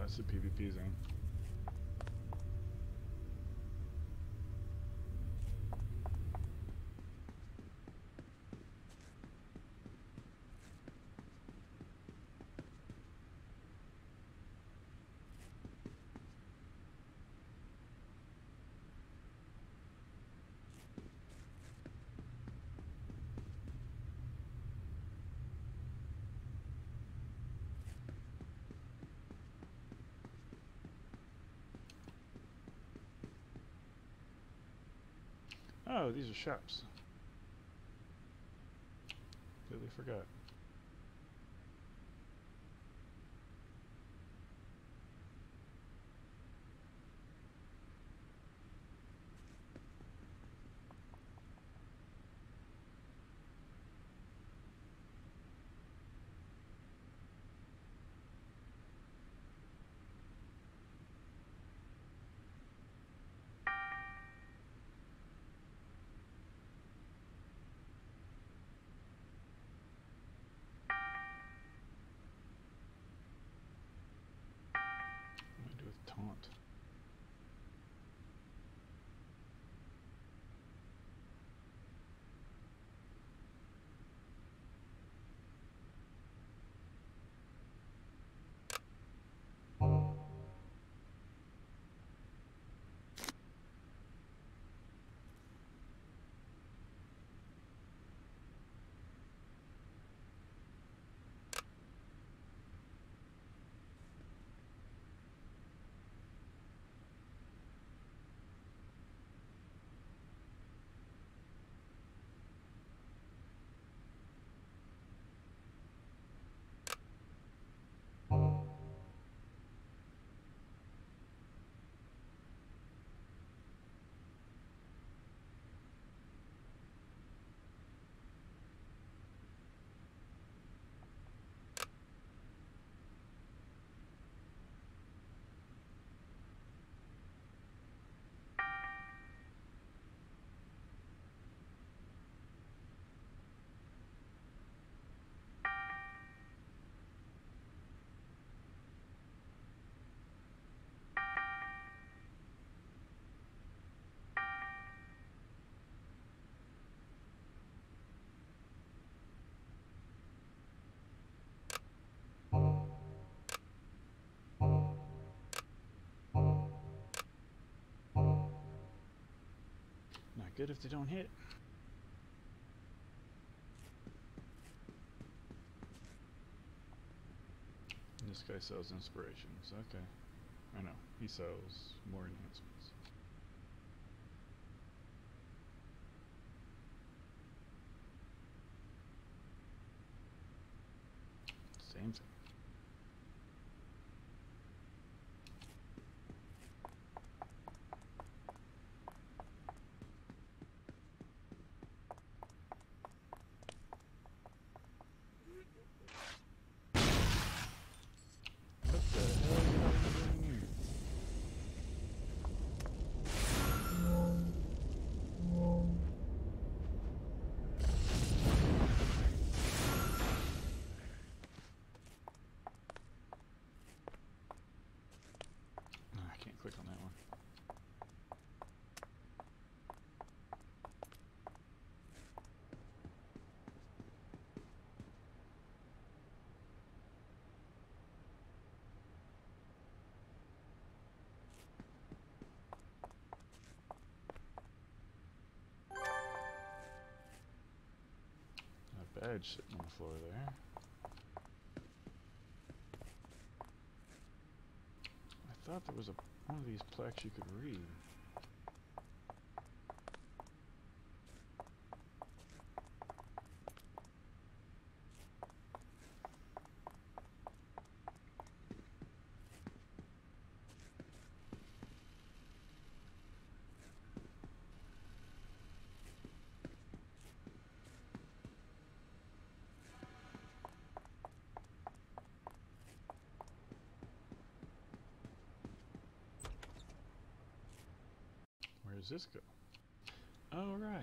it's a PvP zone. Oh, these are shops. Completely forgot. What do I do with taunt? Not good if they don't hit. And this guy sells inspirations. Okay. I know. He sells more enhancements. Same thing. What the hell are you doing here? Oh, I can't click on that one. A badge sitting on the floor there. I thought there was a one of these plaques you could read. Where does this go? Oh, right.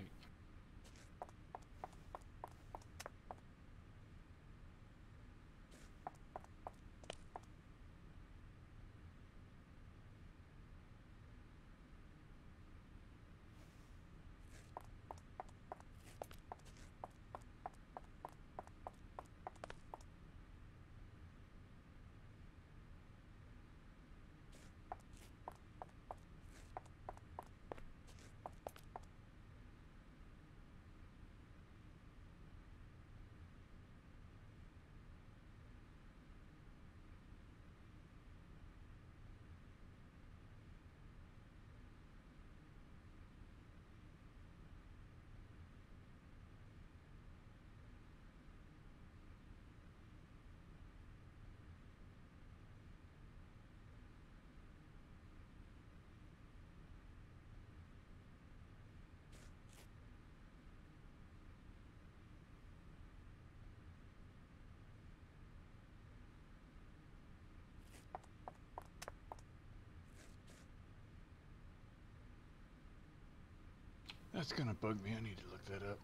That's gonna bug me. I need to look that up.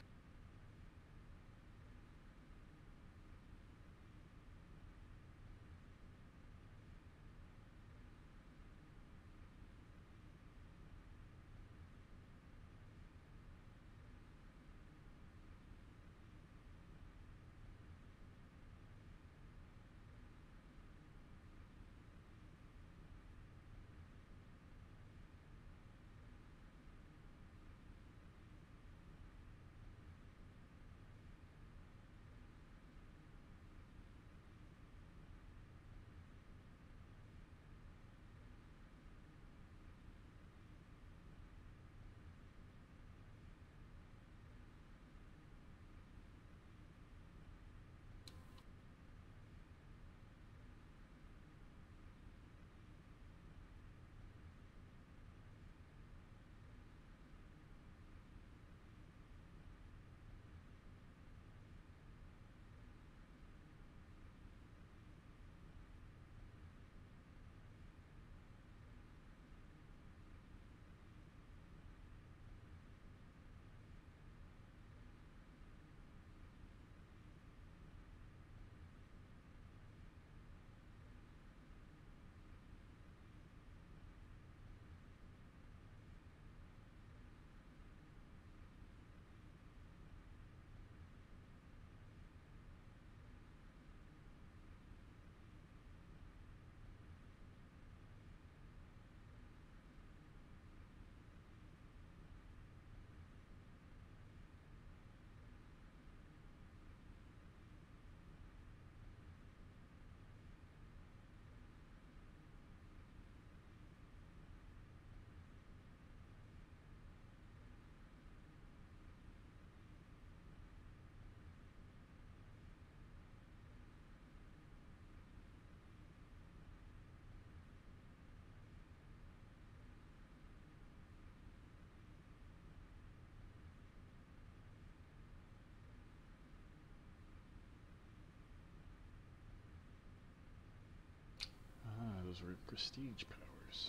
Ah, those were prestige powers.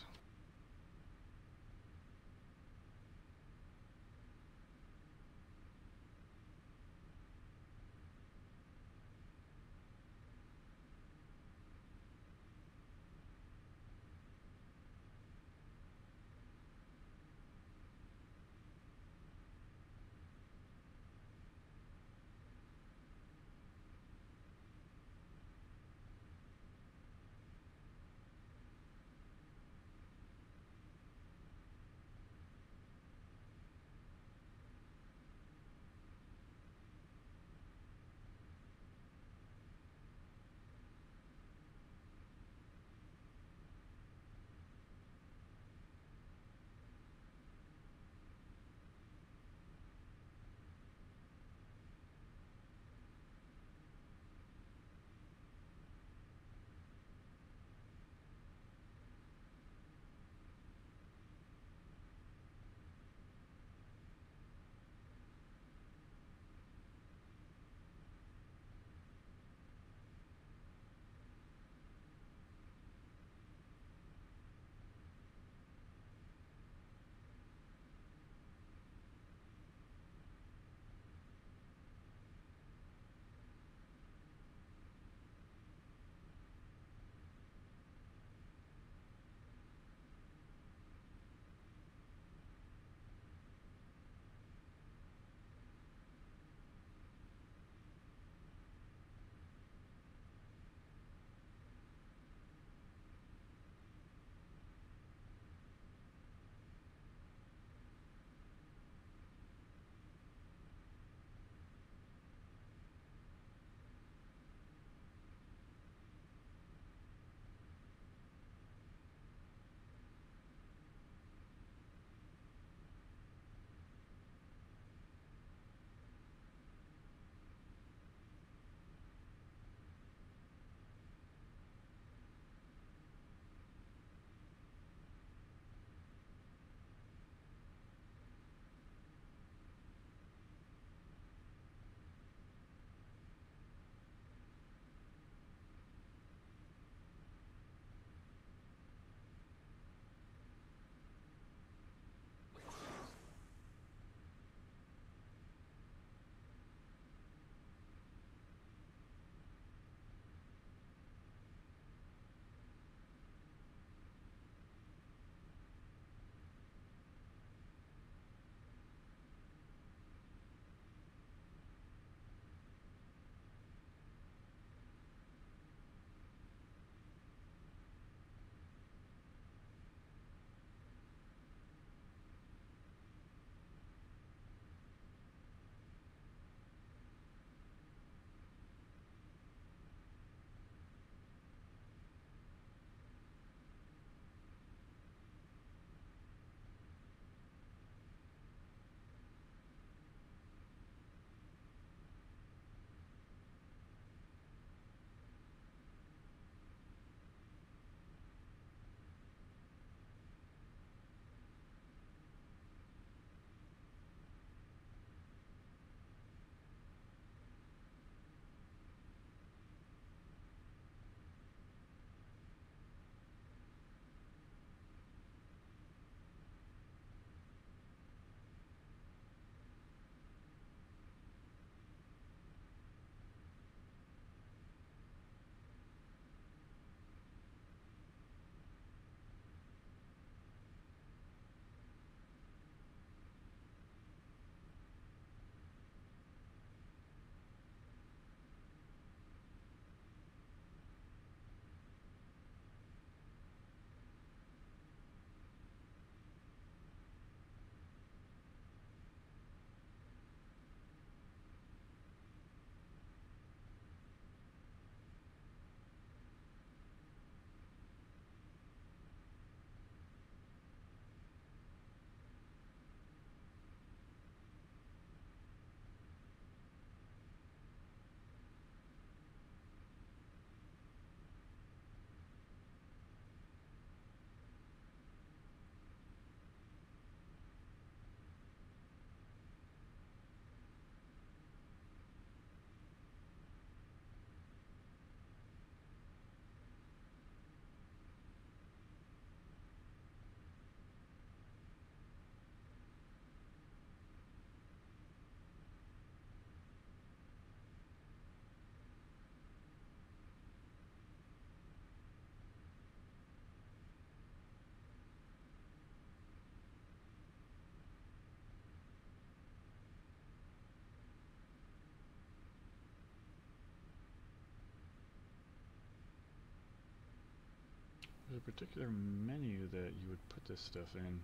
There's a particular menu that you would put this stuff in,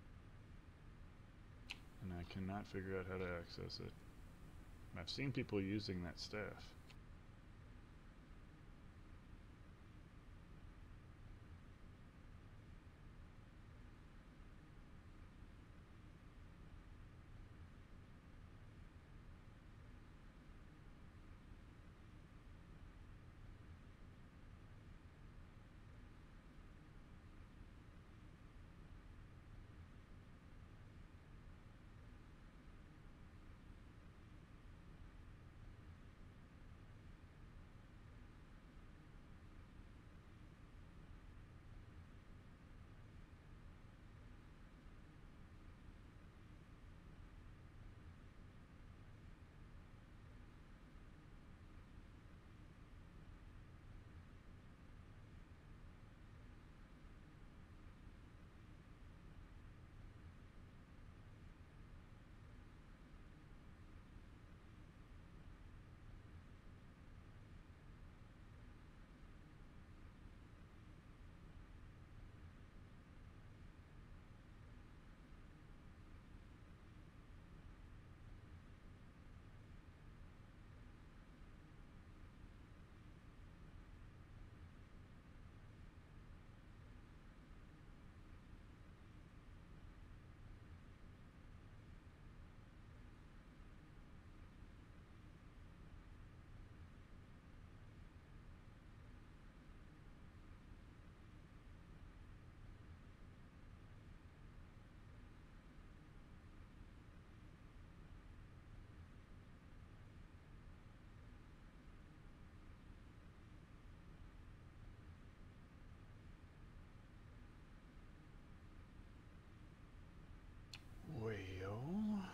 and I cannot figure out how to access it. I've seen people using that staff. Well,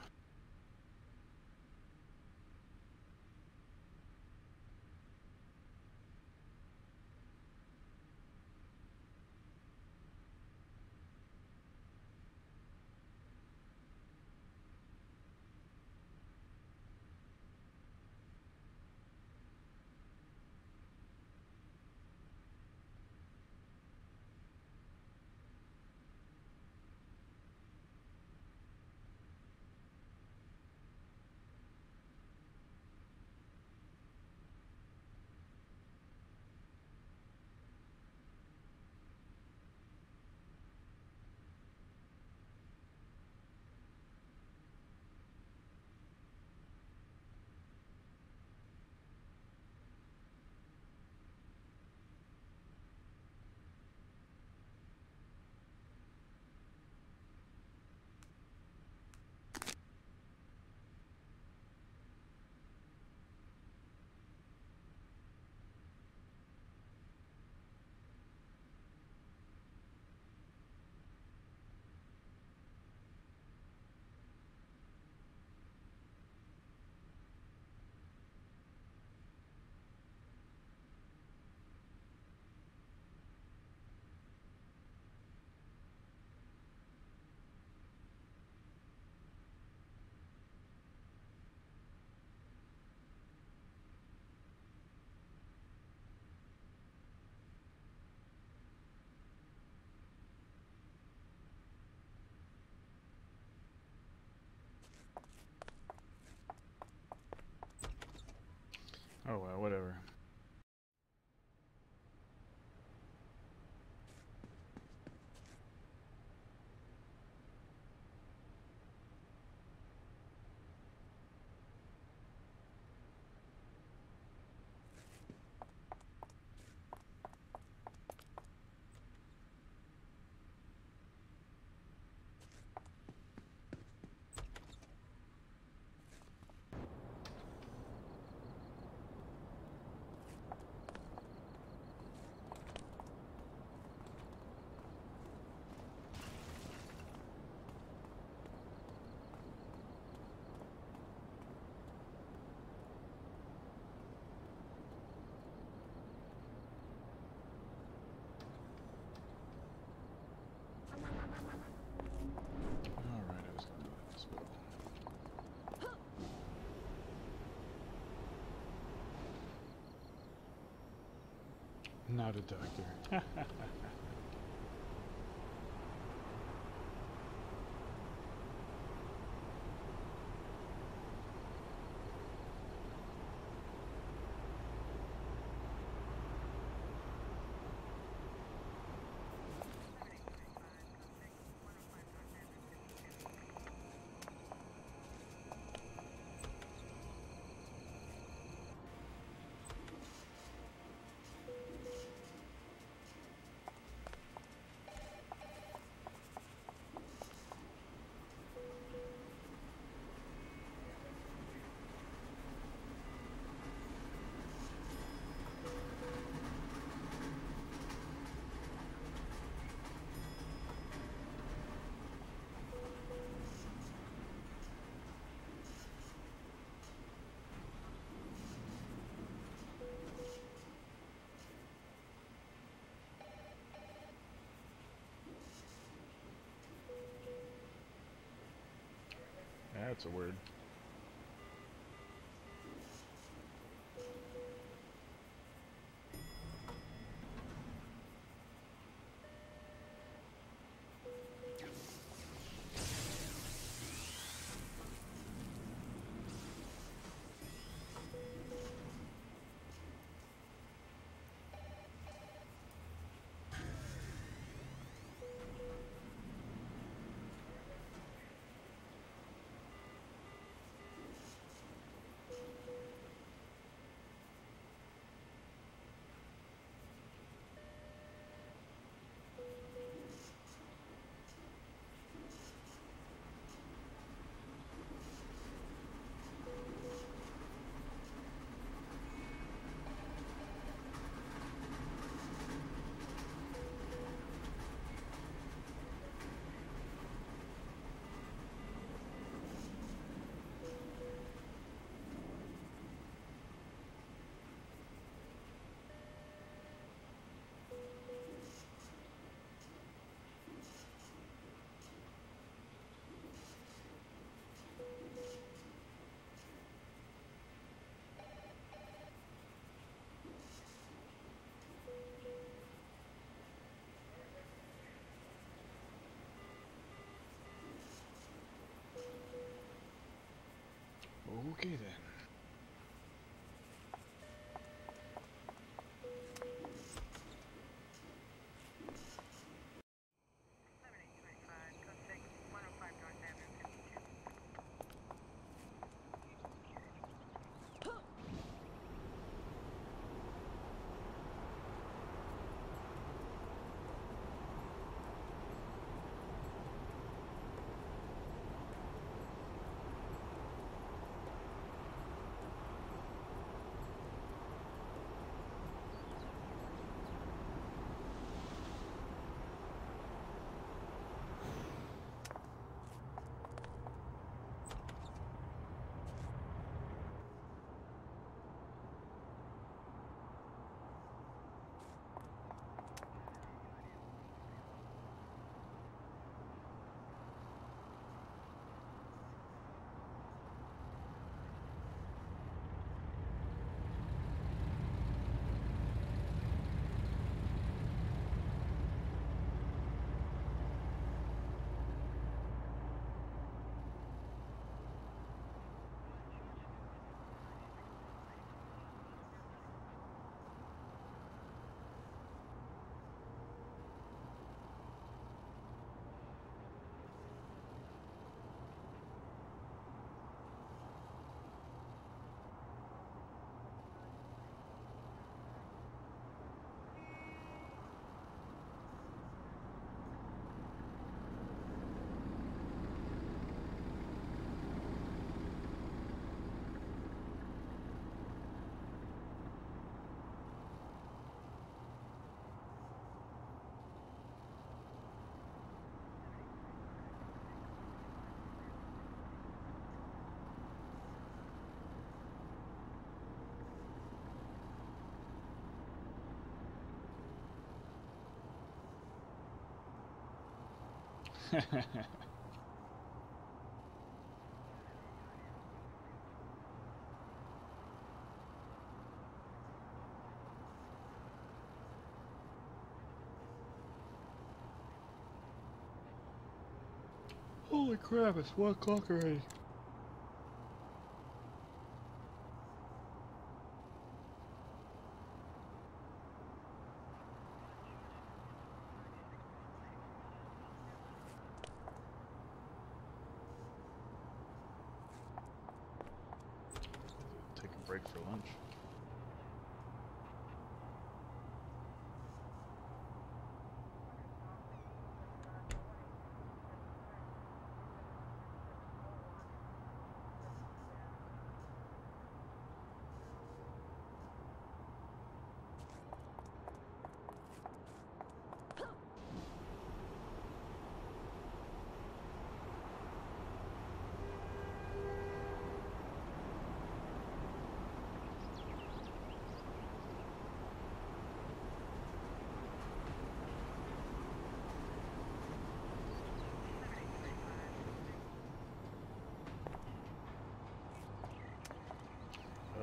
oh well, whatever. Alright, I was going to do it as well. Not a doctor. That's a word. Okay then. Holy crap, it's one o'clock already. Take a break for lunch.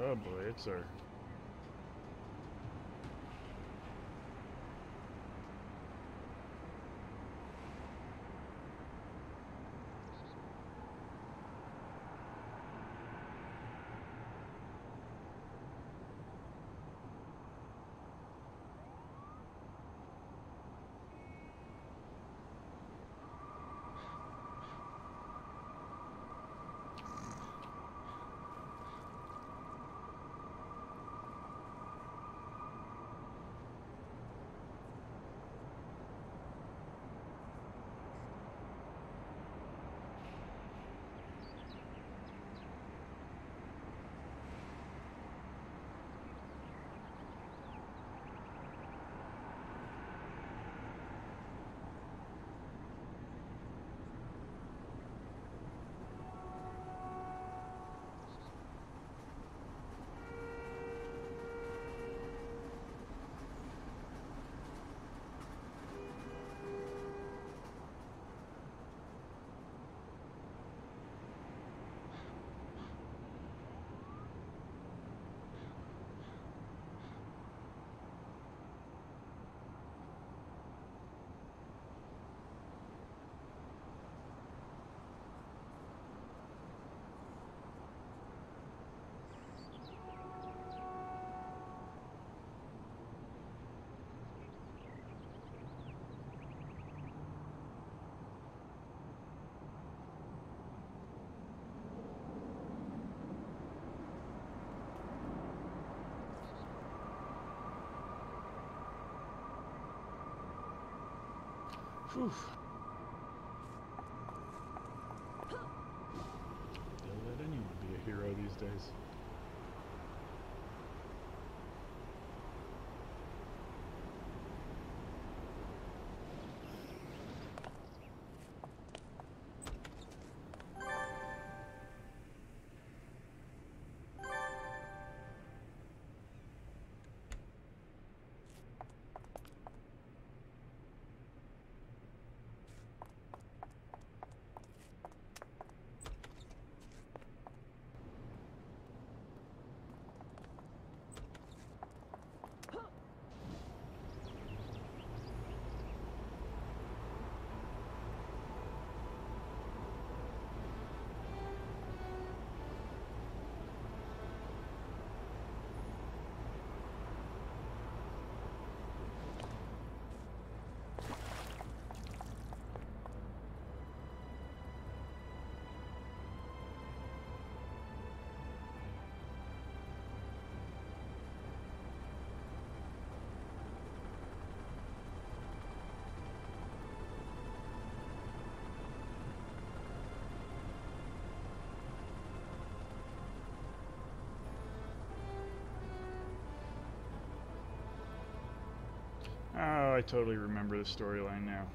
Oh boy, it's our... Whew. They'll let anyone be a hero these days. Oh, I totally remember the storyline now.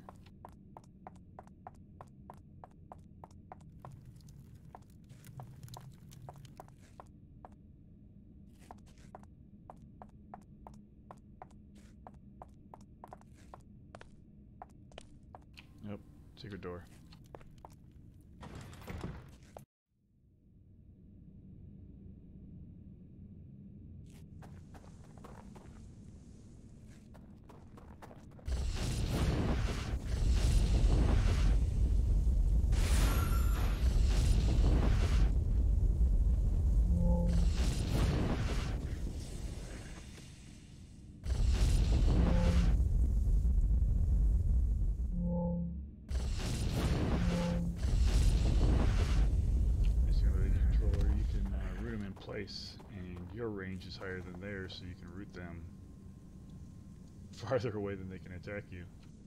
Nope, secret door. Place, and your range is higher than theirs, so you can root them farther away than they can attack you.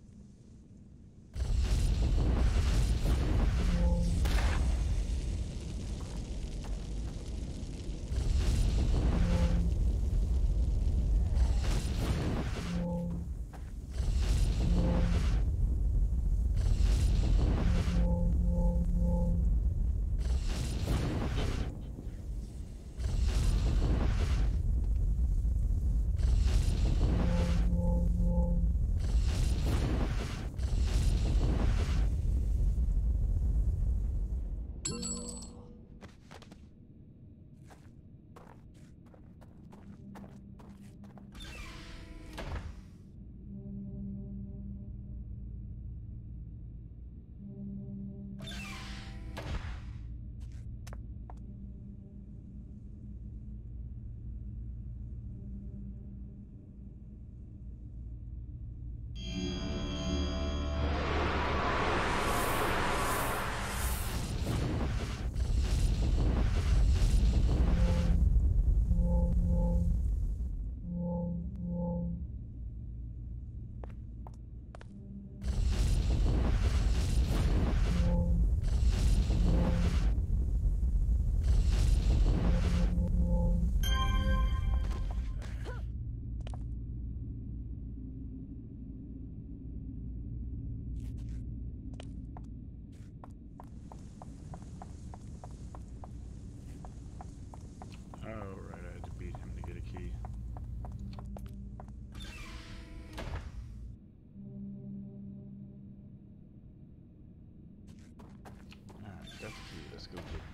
Let's go get it.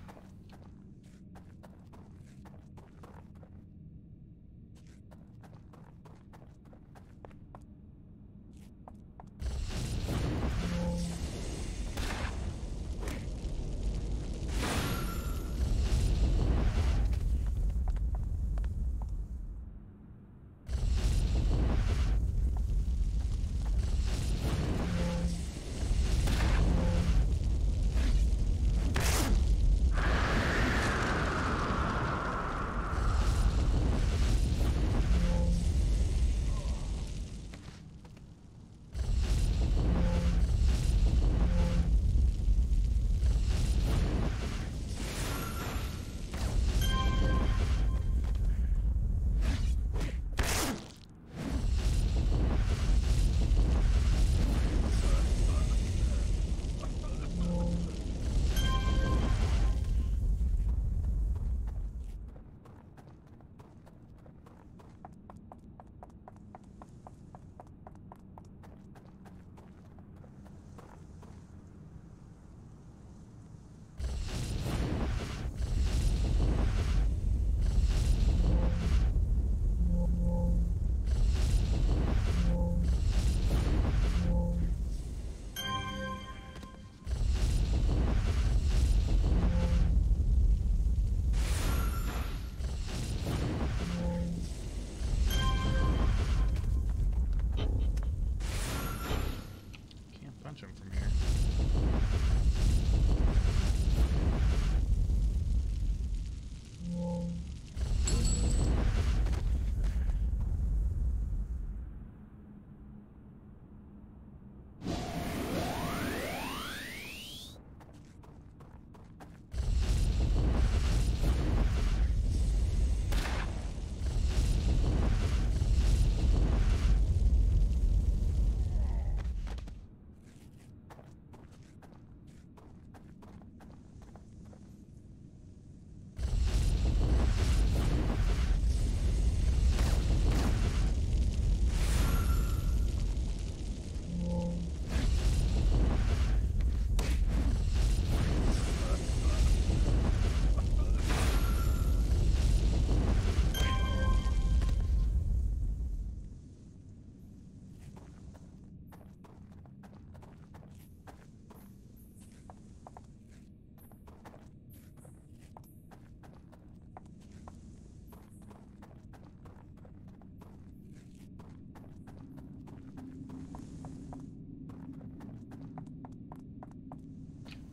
From here.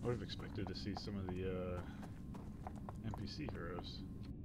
would have expected to see some of the uh, N P C heroes.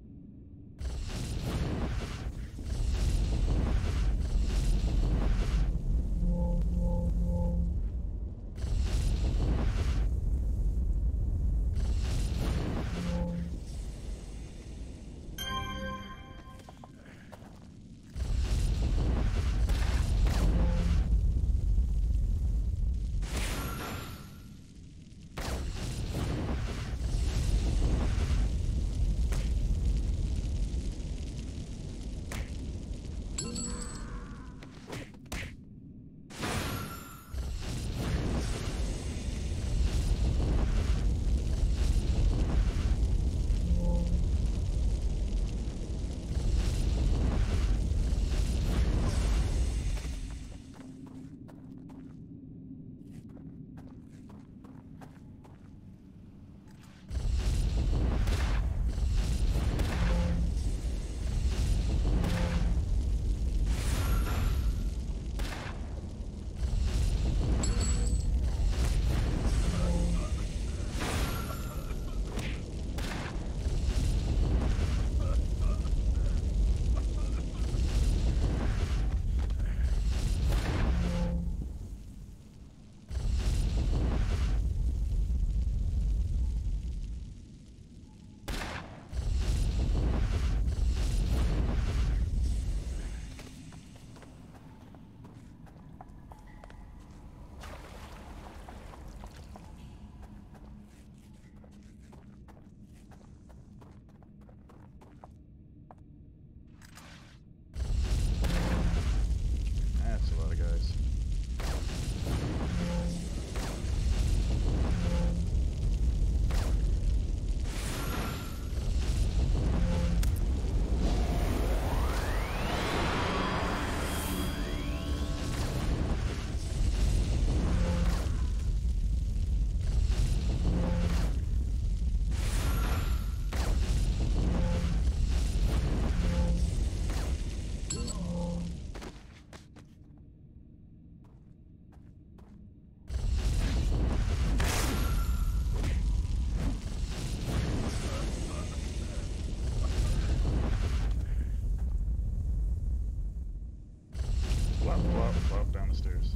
Flop, flop, flop down the stairs.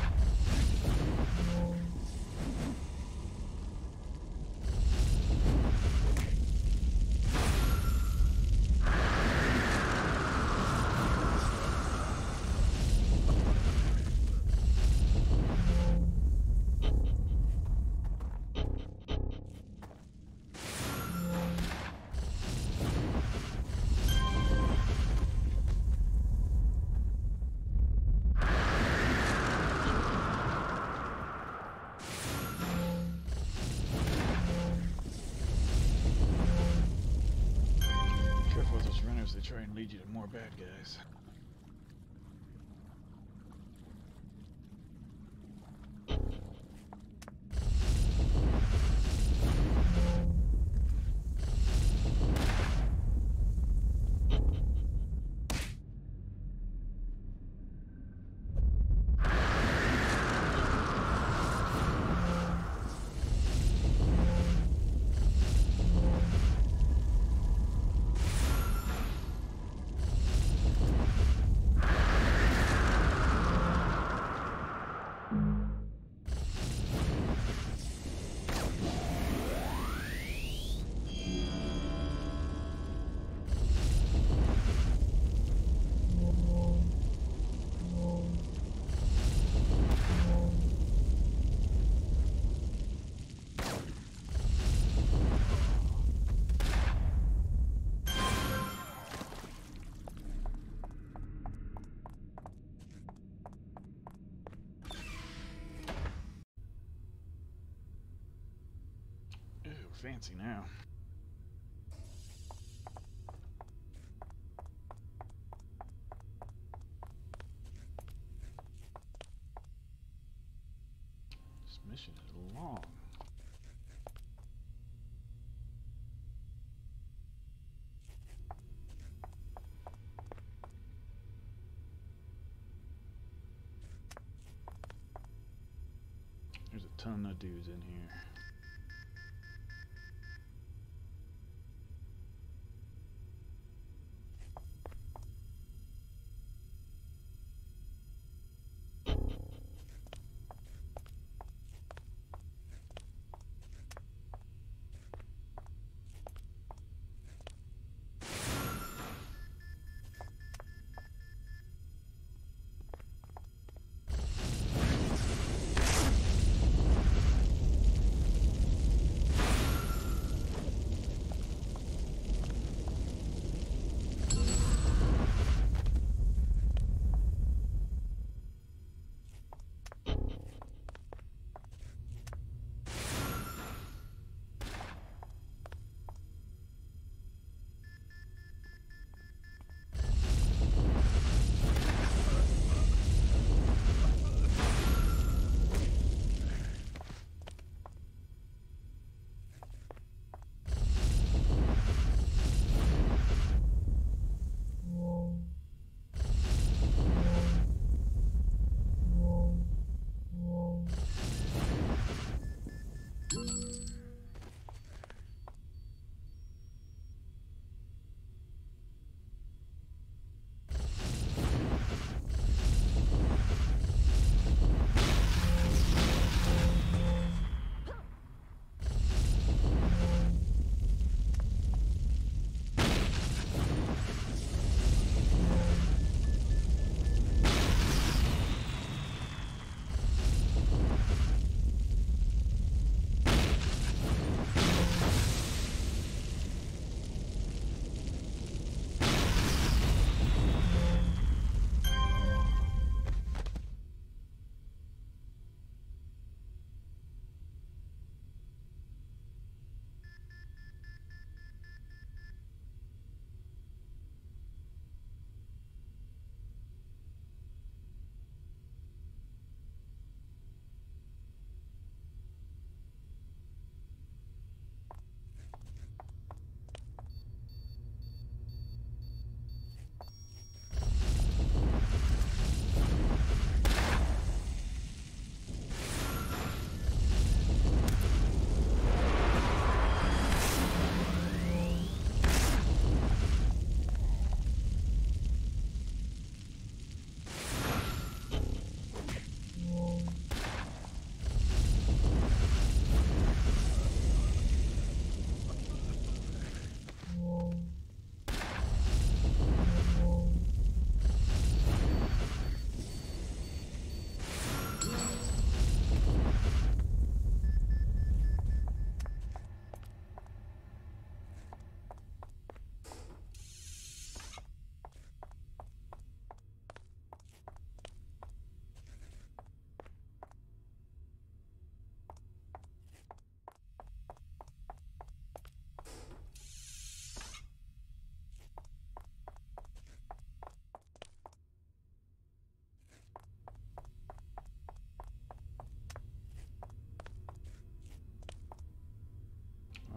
They try and lead you to more bad guys. Fancy now. This mission is long. There's a ton of dudes in here.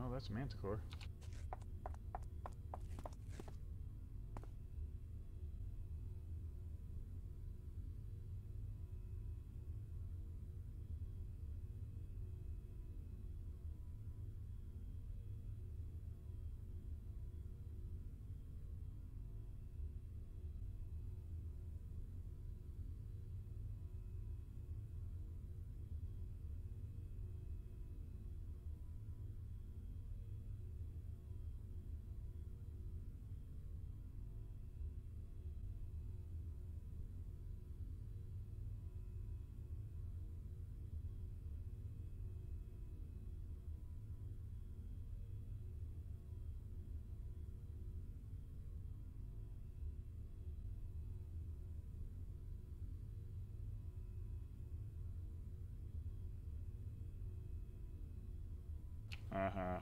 Oh, that's Manticore. Uh-huh.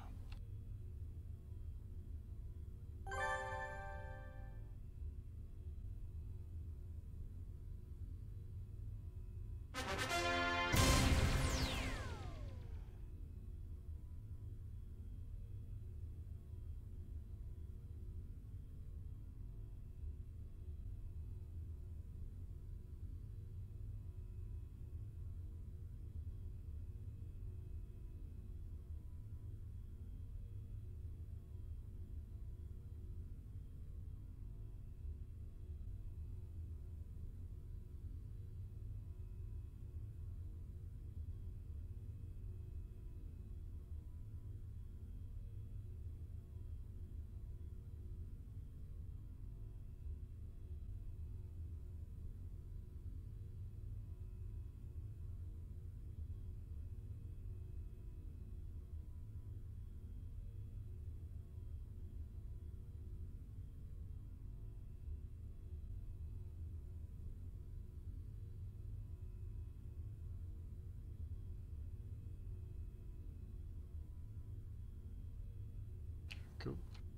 Cool.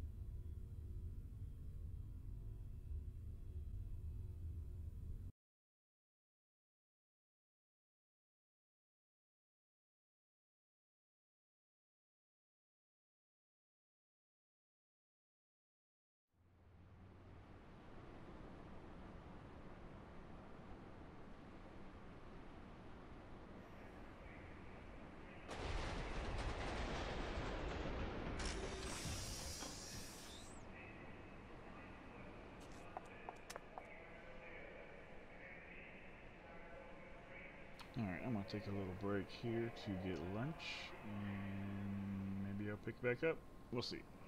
Alright, I'm gonna take a little break here to get lunch, and maybe I'll pick back up. We'll see.